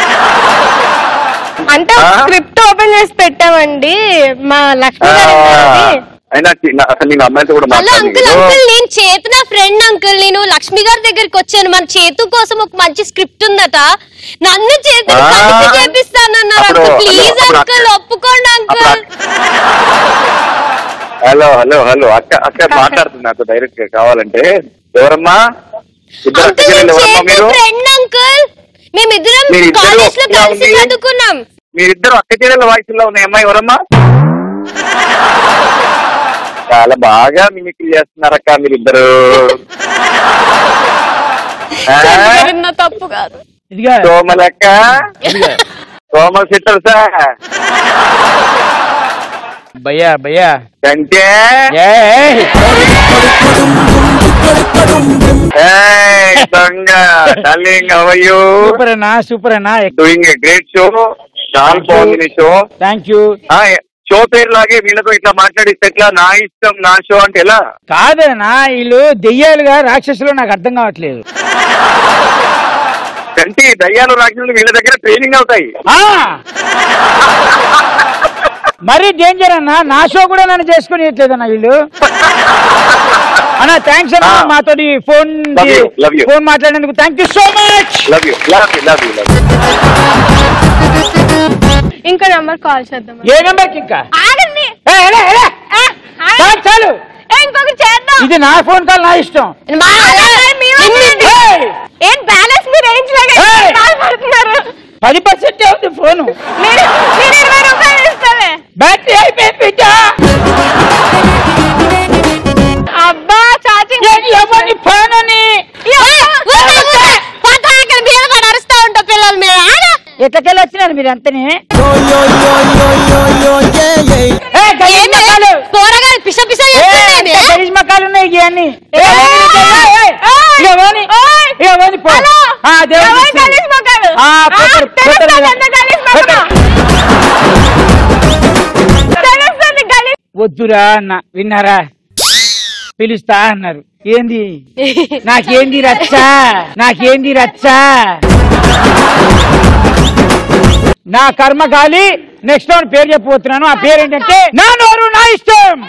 అంటే ఆ? స్క్రిప్ట్ ఓపెన్ చేసి పెట్టామండి మా లక్ష్మి గారు ఆ, గారిది. అయినా చి- నా- అసలు నేను అమ్మాయితో కూడా హలో అంకుల్, మాట్లాడలేదు. అంకుల్ నేను చేతు నా ఫ్రెండ్ అంకుల్. నేను లక్ష్మి గారి దగ్గరికి వచ్చాను. మన చేతు కోసం ఒక మంచి స్క్రిప్ట్ ఉందట. నన్ను చేతు ఆ? కలిసి చేపిస్తానన్నారు అప్పుడు- అంకుల్. ప్లీజ్ అప్పుడు- అంకుల్ ఒప్పుకోండి అంకుల్. హలో హలో హలో అక్క అక్క మాట్లాడుతుంది నాతో డైరెక్ట్ గా. కావాలంటే ఎవరమ్మా? ఇద్దరు అక్క అంకుల్ చెల్లెలు ఎవరమ్మా చేతు మీరు? Friend uncle. మేమిద్దరం మీరిద్దరు కాలేజ్ లో ఒకేలా కలిసి ఉంది. చదువుకున్నాం. మీరిద్దరు అక్క చెల్లెల వయసులో ఉన్న అమ్మాయి ఎవరమ్మా? చాలా బాగా మిమిక్రీ చేస్తున్నారక్క మీరిద్దరు. ఆ? నా తప్పు కాదు. కోమలక్క, కోమల సిస్టర్సా? భయ్యా భయ్యా కంటే దొంగ darling, how are you? Super అన్నా, సూపర్ అన్నా. Doing a great show. చాలా బాగుంది నీ షో. Thank you. షో పేరు లాగే వీళ్ళతో ఇట్లా మాట్లాడిస్తే ఎట్లా? నా ఇష్టం నా షో అంటే ఎలా? కాదన్నా, వీళ్ళు దెయ్యాలుగా రాక్షసులు నాకు అర్థం కావట్లేదు. కంటి దయ్యాలు రాక్షసులు వీళ్ళ దగ్గర ట్రైనింగ్ అవుతాయి. మరీ డేంజర్ అన్న. నా షో కూడా నన్ను చేసుకునేట్లేదన్న వీళ్ళు. అన్న థ్యాంక్స్ అన్న, మాతో phone Love you, love you. Phone మాట్లాడినందుకు thank you so much. Love you love you love you love you. ఇంకో నెంబర్ కాల్ చేద్దాం. ఏ నెంబర్ కి ఇంకా? ఆగండి. ఏ, ఎలే, ఎలే. చాలు, చాలు. ఇంకొకటి చేద్దాం. ఇది నా ఫోన్ కాల్, నా ఇష్టం. ఏం బ్యాలెన్స్ మీ రేంజ్ లాగా బాధపడుతున్నారు. పది పర్సెంట్ ఉంది ఫోను. మీరు మీరు ఇరవై రూపాయలు ఇస్తావే. బ్యాటరీ అయిపోయింది బిడ్డ. అబ్బా చార్జింగ్ ఎవరి ఫోన్ అని అరుస్తా ఉంటా పిల్లల మీద. ఎట్లకెళ్ళి వచ్చినారు మీరు అంతనే? పోరగాలు పిస పిస మకాలు ఉన్నాయి ఇవన్నీ. వద్దురా అన్న, విన్నారా? పిలుస్తా అన్నారు. ఏంది నాకేంది రచ్చా, నాకేంది రచ్చా. నా కర్మ గాలి. నెక్స్ట్ రౌండ్ పేరు చెప్పబోతున్నాను. ఆ పేరు ఏంటంటే నా నోరు నా ఇష్టం.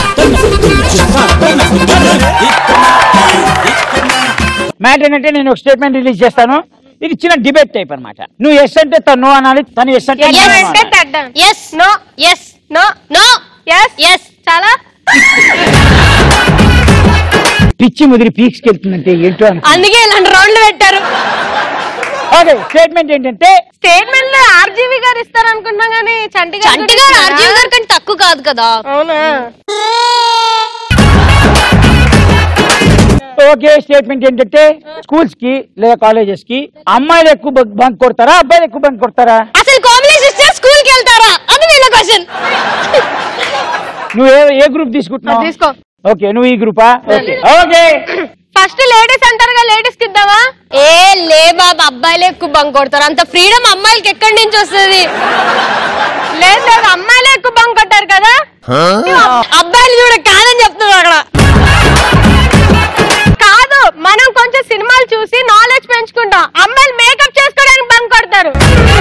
మ్యాటర్ ఏంటంటే నేను ఒక స్టేట్మెంట్ రిలీజ్ చేస్తాను. ఇది చిన్న డిబేట్ టైప్ అన్నమాట. నువ్వు ఎస్ అంటే తను నో అనాలి, తను ఎస్ అంటే yes no yes no no yes yes. చాలా పిచ్చి ముదిరి పీక్స్కి వెళ్తుందంటే ఏంటో అని. అందుకే ఇలాంటి రౌండ్లు పెట్టారు. ఓకే, స్టేట్మెంట్ ఏంటంటే స్టేట్మెంట్ లో ఆర్జీవి గారు ఇస్తారు అనుకుంటున్నాం కానీ చంటి గారు చంటి గారు ఆర్జీవి గారు కంటే తక్కువ కాదు కదా. అవునా? ఓకే, స్టేట్మెంట్ ఏంటంటే స్కూల్స్ కి లేదా కాలేజెస్ కి అమ్మాయిలు ఎక్కువ బంక్ కొడతారా, అబ్బాయిలు ఎక్కువ బంక్ కొడతారా? అసలు కాంప్లెక్స్ ఇస్తే స్కూల్ కి వెళ్తారా? అది వీళ్ళ క్వశ్చన్. నువ్వు ఏ ఏ గ్రూప్ తీసుకుంటున్నావు? తీసుకో. ఓకే, నువ్వు ఈ గ్రూపా? Okay okay. ఫస్ట్ లేడీస్ అంటారుగా, లేడీస్ కి ఇద్దామా? ఏ లే బాబా, అబ్బాయిలు ఎక్కువ బంక్ కొడతారు. అంత ఫ్రీడమ్ అమ్మాయిలకి ఎక్కడి నుంచి వస్తుంది? లేదు లేదు, అమ్మాయిలే ఎక్కువ బంక్ కొట్టారు కదా. అబ్బాయిలు చూడ కాదని చెప్తున్నారు అక్కడ. కాదు, మనం కొంచెం సినిమాలు చూసి నాలెడ్జ్ పెంచుకుంటాం. అమ్మాయిలు మేకప్ చేసుకోవడానికి బంక్ కొడతారు.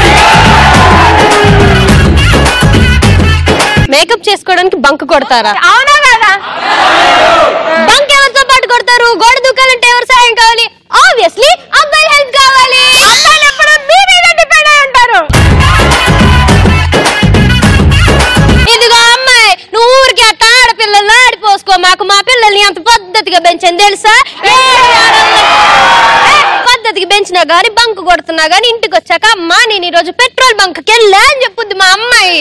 మేకప్ చేసుకోవడానికి బంక్ కొడతారా? అవునా కదా? బంక్ ఎవరితో పాటు కొడతారు? గోడ దూకాలంటే ఎవరు సాయం కావాలి? ఆబ్వియస్లీ అబ్బాయిల హెల్ప్ కావాలి. అమ్మాయిలు ఎప్పుడు మీ మీద డిపెండ్ అయి ఉంటారు. ఇదిగో అమ్మాయి, నువ్వు ఊరికి అట్ట ఆడపిల్లల్ని ఆడిపోసుకో. మాకు మా పిల్లల్ని అంత పద్ధతిగా పెంచని తెలుసా? పద్ధతికి పెంచినా గానీ బంక్ కొడుతున్నా గానీ ఇంటికి వచ్చాక అమ్మా నేను ఈ రోజు పెట్రోల్ బంక్ కి వెళ్ళా అని చెప్పుద్ది మా అమ్మాయి.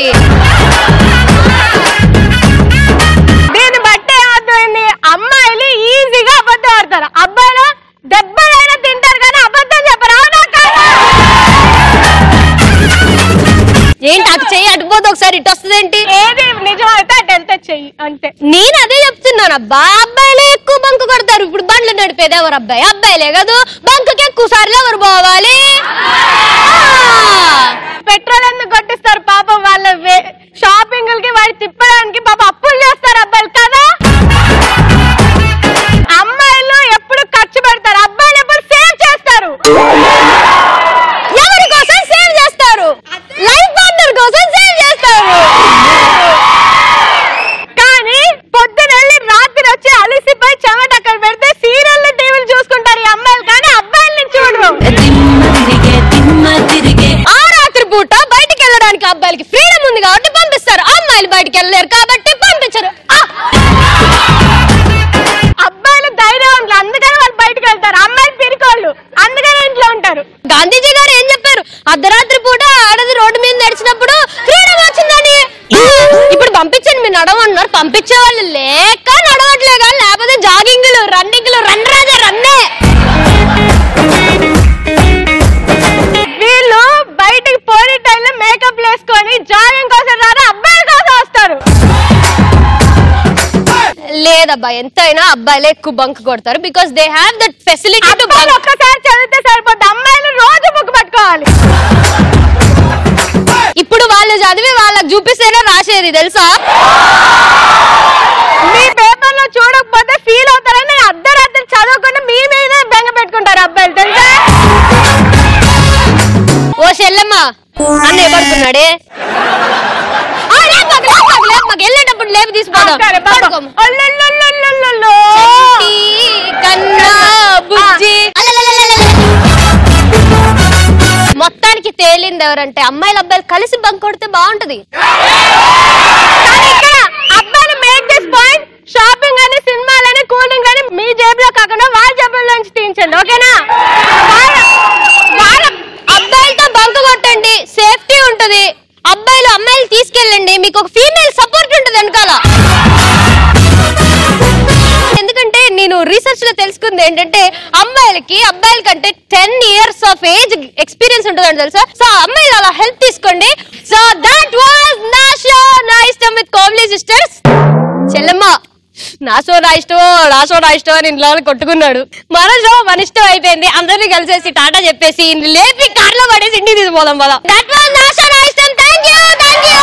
దీన్ని బట్టే అర్థమైంది, అమ్మాయిలు ఈజీగా అబద్ధం ఆడతారు, అబ్బాయిలు దెబ్బలైనా తింటారు కానీ అబద్ధం చెప్పరు. అవునా కాదా? ఏంటి అటు చెయ్యి అటుపోతే ఒకసారి ఇటు వస్తుందేంటి? ఏది నిజం అయితే అటు ఎంత చెయ్యి అంతే. నేను అదే చెప్తున్నాను అబ్బా, అబ్బాయిలే ఎక్కువ బంక్ కొడతారు. ఇప్పుడు బండ్లు నడిపేది ఎవరు అబ్బాయి? అబ్బాయిలే కదా. బంక్కి ఎక్కువ సార్లు ఎవరు పోవాలి? పెట్రోల్ ఎందుకు కొట్టిస్తారు పాపం? వాళ్ళ షాపింగ్లకి వాడి తిప్పడానికి పాపం అప్పులు చేస్తారు అబ్బాయిలు కదా. అమ్మాయిలు ఎప్పుడు ఖర్చు పెడతారు, అబ్బాయిలు ఎప్పుడు సేవ్ చేస్తారు. ఎవరి కోసం సేవ్ చేస్తారు? లైఫ్ పార్ట్నర్ కోసం సేవ్ చేస్తారు. కానీ పొద్దునెళ్ళి రాత్రి వచ్చి అలిసిపోయి చెమట అక్కడ పెడితే సీరియల్ టీవీలు చూసుకుంటారు ఈ అమ్మాయిలు, కానీ అబ్బాయిల్ని చూడరు. ఆ రాత్రి పూట బయటికి వెళ్ళడానికి అబ్బాయిలకి ఫ్రీడమ్ ఉంది కాబట్టి పంపిస్తారు, అమ్మాయిలు బయటికి వెళ్ళలేరు కాబట్టి పంపించరు. అబ్బాయిలు ధైర్యవంతులు అందుకని వాళ్ళు బయటకు వెళ్తారు, అమ్మాయిలు పిరికోళ్ళు అందుకని ఇంట్లో ఉంటారు. గాంధీజీ గారు ఏం చెప్పారు? అర్ధరాత్రి పూట ఆడది రోడ్డు మీద నడిచినప్పుడు ఫ్రీడమ్ వచ్చిందని. ఇప్పుడు పంపించండి, మీరు నడవన్నారు. పంపించే వాళ్ళు లేక నడవట్లేగా, లేకపోతే జాగింగ్లు రన్నింగ్లు రన్ రాజా రన్నే. వీళ్ళు బయటికి పోనీ టైంలో మేకప్ వేసుకొని జాగింగ్ కోసం రారు, అబ్బాయిల కోసం వస్తారు. లేదబ్బా, ఎంతైనా అబ్బాయిలే ఎక్కువ బంక్ కొడతారు. Because they have that facility to bunk. ఒక్కసారి చదివితే సరిపోద్ది, అమ్మాయిలు రోజు బుక్ పట్టుకోవాలి. ఇప్పుడు వాళ్ళు చదివి వాళ్ళకి చూపిస్తేనే రాసేది తెలుసా? మీ పేపర్ లో చూడకపోతే ఫీల్ అవుతారని అర్ధరాత్రి చదవకుండా మీ మీద బెంగ పెట్టుకుంటారు అబ్బాయిలు తెలుసా? ఓ చెల్లెమ్మ అన్న పడుతున్నాడే, మాకు వెళ్ళేటప్పుడు లేపు తీసిపోదాం. మొత్తానికి తేలింది ఎవరంటే అమ్మాయిలు అబ్బాయిలు కలిసి బంక్ కొడితే బాగుంటది. అబ్బాయిలు మేక్ దిస్ పాయింట్, షాపింగ్ అని సినిమాలని కూలింగ్ అని మీ జేబులో కాకుండా వాళ్ళ జేబులో నుంచి తీయించండి, ఓకేనా? అబ్బాయిలతో బంక్ కొట్టండి, సేఫ్టీ ఉంటది. అబ్బాయిలు అమ్మాయిలు తీసుకెళ్ళండి, మీకు ఒక ఫీమేల్ సపోర్ట్ ఉంటుంది వెనకాల. ఎందుకంటే నేను రీసెర్చ్ లో తెలుసుకుంది ఏంటంటే అమ్మాయిలకి అబ్బాయిల కంటే ten years of age experience ఉంటుందని తెలుసా. సో అమ్మాయిలు అలా హెల్ప్ తీసుకోండి. సో దట్ వాస్ నా షో నా ఇష్టం విత్ కోమ్లీ సిస్టర్స్. చెల్లెమ్మ నా షో నా ఇష్టం నా షో నా ఇష్టం అని ఇంట్లో కొట్టుకున్నాడు. మన షో మన ఇష్టం అయిపోయింది. అందరినీ కలిసేసి టాటా చెప్పేసి లేపి కార్లో పడేసి ఇంటికి తీసుకోదాం పద. దట్ వాస్ నా షో నా ఇష్టం. Thank you thank you.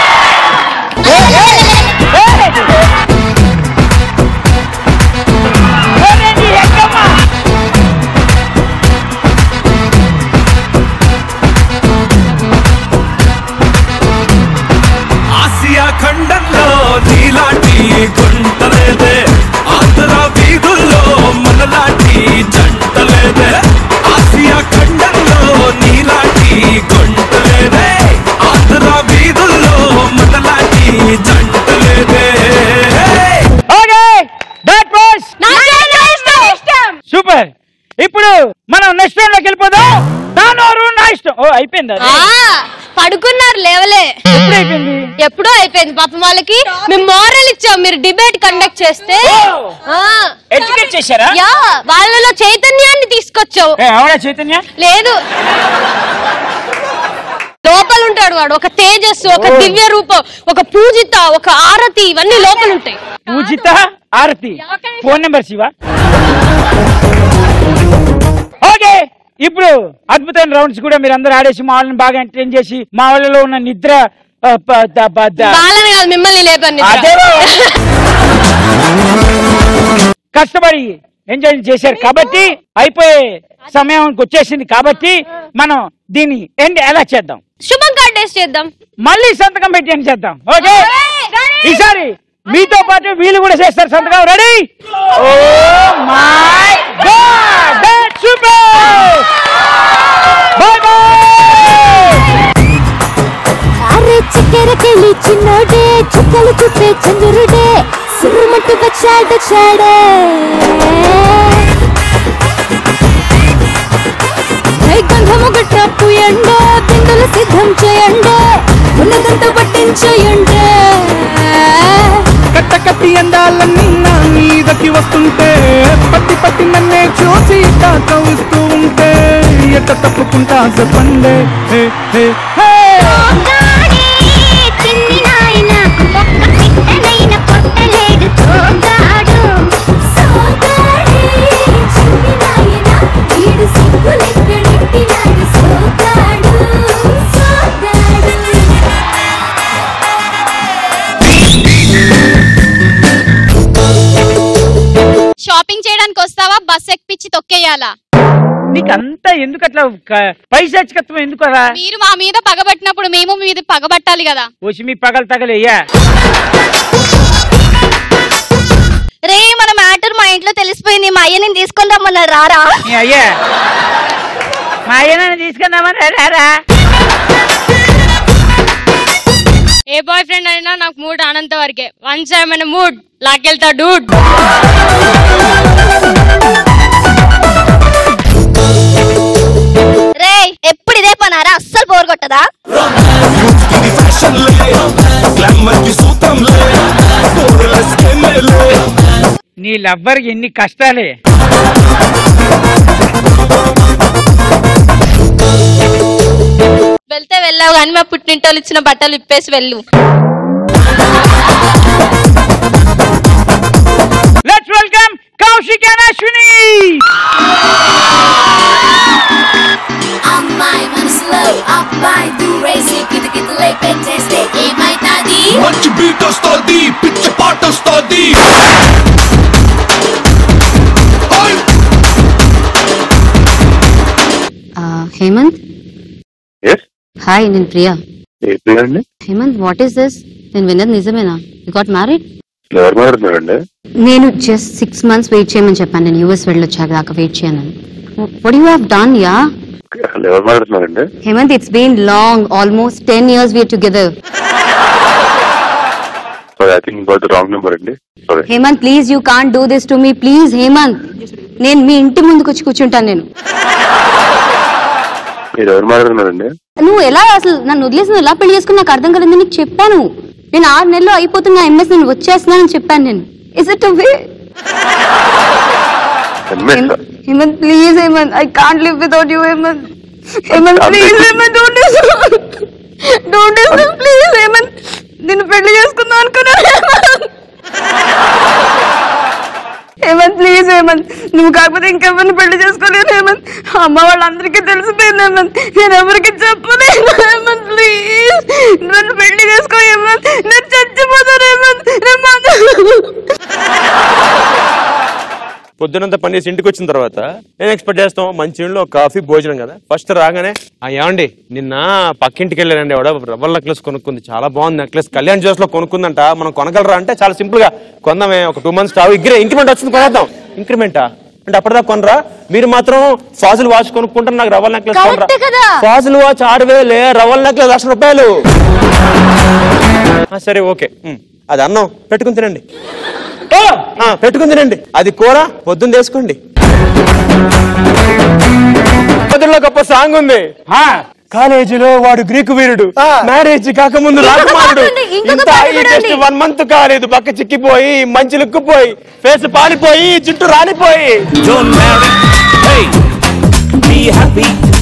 Asia ఖండంలో నీలాంటి గుంటలేదే, ఆంధ్ర వీధుల్లో మనలాంటి జంటలేదే. ఆసియా ఖండంలో నీలాంటి గుంటలేదే, ఆంధ్ర వీధుల్లో మనలాంటి జంటలేదే. సూపర్. ఇప్పుడు మనం నెక్స్ట్ రౌండ్ లోకి వెళ్ళిపోదాం. నానోరు నా ఇష్టం. ఓ అయిపోయింది. పడుకున్నారు లేవలే. ఎప్పుడు అయిపోయింది? ఎప్పుడో అయిపోయింది. పాపం వాళ్ళకి మేము మోరల్ ఇచ్చాం, మీరు డిబేట్ కండక్ట్ చేస్తే ఎడ్యుకేట్ చేశారా? యా, వాళ్ళలో చైతన్యాన్ని తీసుకొచ్చావు. చైతన్య లేదు, లోపల ఉంటాడు వాడు. ఒక తేజస్సు, ఒక దివ్య రూపం, ఒక పూజిత, ఒక ఆరతి, ఇవన్నీ లోపల ఉంటాయి. Pujitha, Aarti. Phone number Shiva. Okay, ఇప్పుడు అద్భుతమైన రౌండ్స్ కూడా మీరు అందరూ ఆడేసి మా వాళ్ళని బాగా ఎంటర్టైన్ చేసి మా వాళ్ళలో ఉన్న నిద్ర మిమ్మల్ని లేపండి కష్టపడి ఎంజాయ్ చేశారు కాబట్టి అయిపోయే సమయానికి వచ్చేసింది కాబట్టి మనం దీన్ని ఎండ్ ఎలా చేద్దాం? శుభం కార్డేస్ చేద్దాం. మళ్ళీ సంతకం పెట్టి ఎండ్ చేద్దాం. ఓకే, ఈసారి మీతో పాటు వీళ్ళు కూడా చేస్తారు సంతకం. Ready? Oh my god, that's super. Bye bye. అరే చక్కెరకెళ్ళి చిన్నోడే, చుక్కలు చూపే చంద్రుడే, సురుమట్టు వచ్చాడు చాడే. గంధము గట్ట పూయండే, బిందులు సిద్ధం చేయండే, ఉన్నదంతా పట్టించేయండే. కట్ట కట్టి అందాలన్నీ నా మీదకి వస్తుంటే, పట్టి పట్టి నన్నే చూసి కవిస్తూ ఉంటే, ఎట్ట తప్పుకుంటా చెప్పండే. హే హే హే చిన్ని నాయన ఒక్క పిట్టనైన కొట్టలేడు తోగాడు. షాపింగ్ చేయడానికి వస్తావా బస్ ఎక్కించి తొక్కేయాలా? నీకు అంతా ఎందుకు అట్లా పైశాచికత్వం ఎందుకు అలా? మీరు మా మీద పగబట్టినప్పుడు మేము మీద పగబట్టాలి కదా. వచ్చి మీ పగలు తగలయ్యా. రే మన మ్యాటర్ మా ఇంట్లో తెలిసిపోయింది, మా అయ్య నేను తీసుకొని రమ్మన్నారు, రారా? అయ్యా మా అయ్య తీసుకుందామని రారా? ఏ బాయ్ ఫ్రెండ్ అయినా నాకు మూడ్ అనంత వరకే. వన్స్ ఏమైనా మూడ్ లాకెళ్తా డూడ్. రే ఎప్పుడు ఇదే పనారా, అస్సలు బోర్ కొట్టదా? నీ లవ్వర్ ఎన్ని కష్టాలే. వెళ్తే వెళ్ళావు కానీ మా పుట్టింటోళ్ళు ఇచ్చిన బట్టలు ఇప్పేసి వెళ్ళు. Let's welcome Kaushik and Ashwini. అమ్మాయి మనసులో అబ్బాయి దూరేసి కితకితలై పెట్టేస్తే ఏమైతాది? మంచి బీట్ వస్తుంది, పిచ్చి పాట వస్తుంది. హేమంత్, హాయ్, నేను ప్రియా. అండి హేమంత్, వాట్ ఈస్ దిస్? నేను విన్నది నిజమేనా? You got married? ఎవరు మాట్లాడుతున్నారండి? నేను జస్ట్ సిక్స్ మంత్స్ వెయిట్ చేయమని చెప్పాను. నేను యూఎస్ వెళ్ళొచ్చాక దాకా వెయిట్ చేయను. What you have done? Yeah ఎవరు మాట్లాడుతున్నారండి? Hemant, it's been long, almost ten years we're together. Sorry, I think got the wrong number అండి. Sorry Hemant, please you can't do this to me, please Hemant. నేను మీ ఇంటి ముందుకు వచ్చి కూర్చుంటాను. నేను మీరు ఎవరు మాట్లాడుతున్నారండి? నువ్వు ఎలా అసలు నన్ను వదిలేసి నువ్వు ఎలా పెళ్లి చేసుకుని నాకు అర్థం కాలేదు. నీకు చెప్పాను, నేను ఆరు నెలలు అయిపోతున్నా ఎంఎస్, నేను వచ్చేస్తున్నానని చెప్పాను. నేను is it way? Hemant please, Hemant I can't live without you. Hemant, Hemant please, Hemant don't do this, don't do this please. Hemant, నిన్ను పెళ్లి చేసుకుందాం అనుకున్నాను. హేమంత్ ప్లీజ్, హేమంత్ నువ్వు కాకపోతే ఇంకెవరిని పెళ్లి చేసుకోలేదు. హేమంత్, అమ్మ వాళ్ళందరికీ తెలిసిపోయింది. హేమంత్, నేను ఎవరికి చెప్పలేదు. హేమంత్ ప్లీజ్ నన్ను పెళ్లి చేసుకో. హేమంత్, నేను చచ్చిపోతాను. హేమంత్, పొద్దునంతా పని చేసి ఇంటికి వచ్చిన తర్వాత ఏం ఎక్స్పెక్ట్ చేస్తాం? మంచి ఇంట్లో కాఫీ భోజనం కదా. ఫస్ట్ రాగానే ఆ ఏమండి నిన్న పక్కింటికి వెళ్ళానండి, ఎవడ రవ్వల నెక్లెస్ కొనుక్కుంది, చాలా బాగుంది నెక్లెస్, కళ్యాణ్ జ్యూస్ లో కొనుక్కుందంట, మనం కొనగలరా అంటే చాలా సింపుల్ గా కొందామే, ఒక టూ మంత్స్ టావు ఇగ్రే ఇంక్రిమెంట్ వచ్చింది కొనేద్దాం. ఇంక్రిమెంటా అంటే అప్పటిదాకా కొనరా? మీరు మాత్రం ఫాజుల్ వాచ్ కొనుక్కుంటారు, నాకు రవ్వల నెక్లెస్ కొనరా? ఫాజుల్ వాచ్ ఆరు వేలే, రవ్వల నెక్లెస్ లక్ష రూపాయలు. సరే ఓకే, అది అన్నం పెట్టుకుని తినండి, పెట్టుకుని తినండి. అది కూర పొద్దున్న చేసుకోండి. పొద్దుల్లో గొప్ప సాంగ్ ఉంది, కాలేజీలో వాడు గ్రీకు వీరుడు, మ్యారేజ్ కాకముందు రాకుమారుడు, ఇంత జస్ట్ వన్ మంత్ కాలేదు, పక్క చిక్కిపోయి మంచి లుక్కుపోయి ఫేస్ పాలిపోయి జుట్టు రాలిపోయి.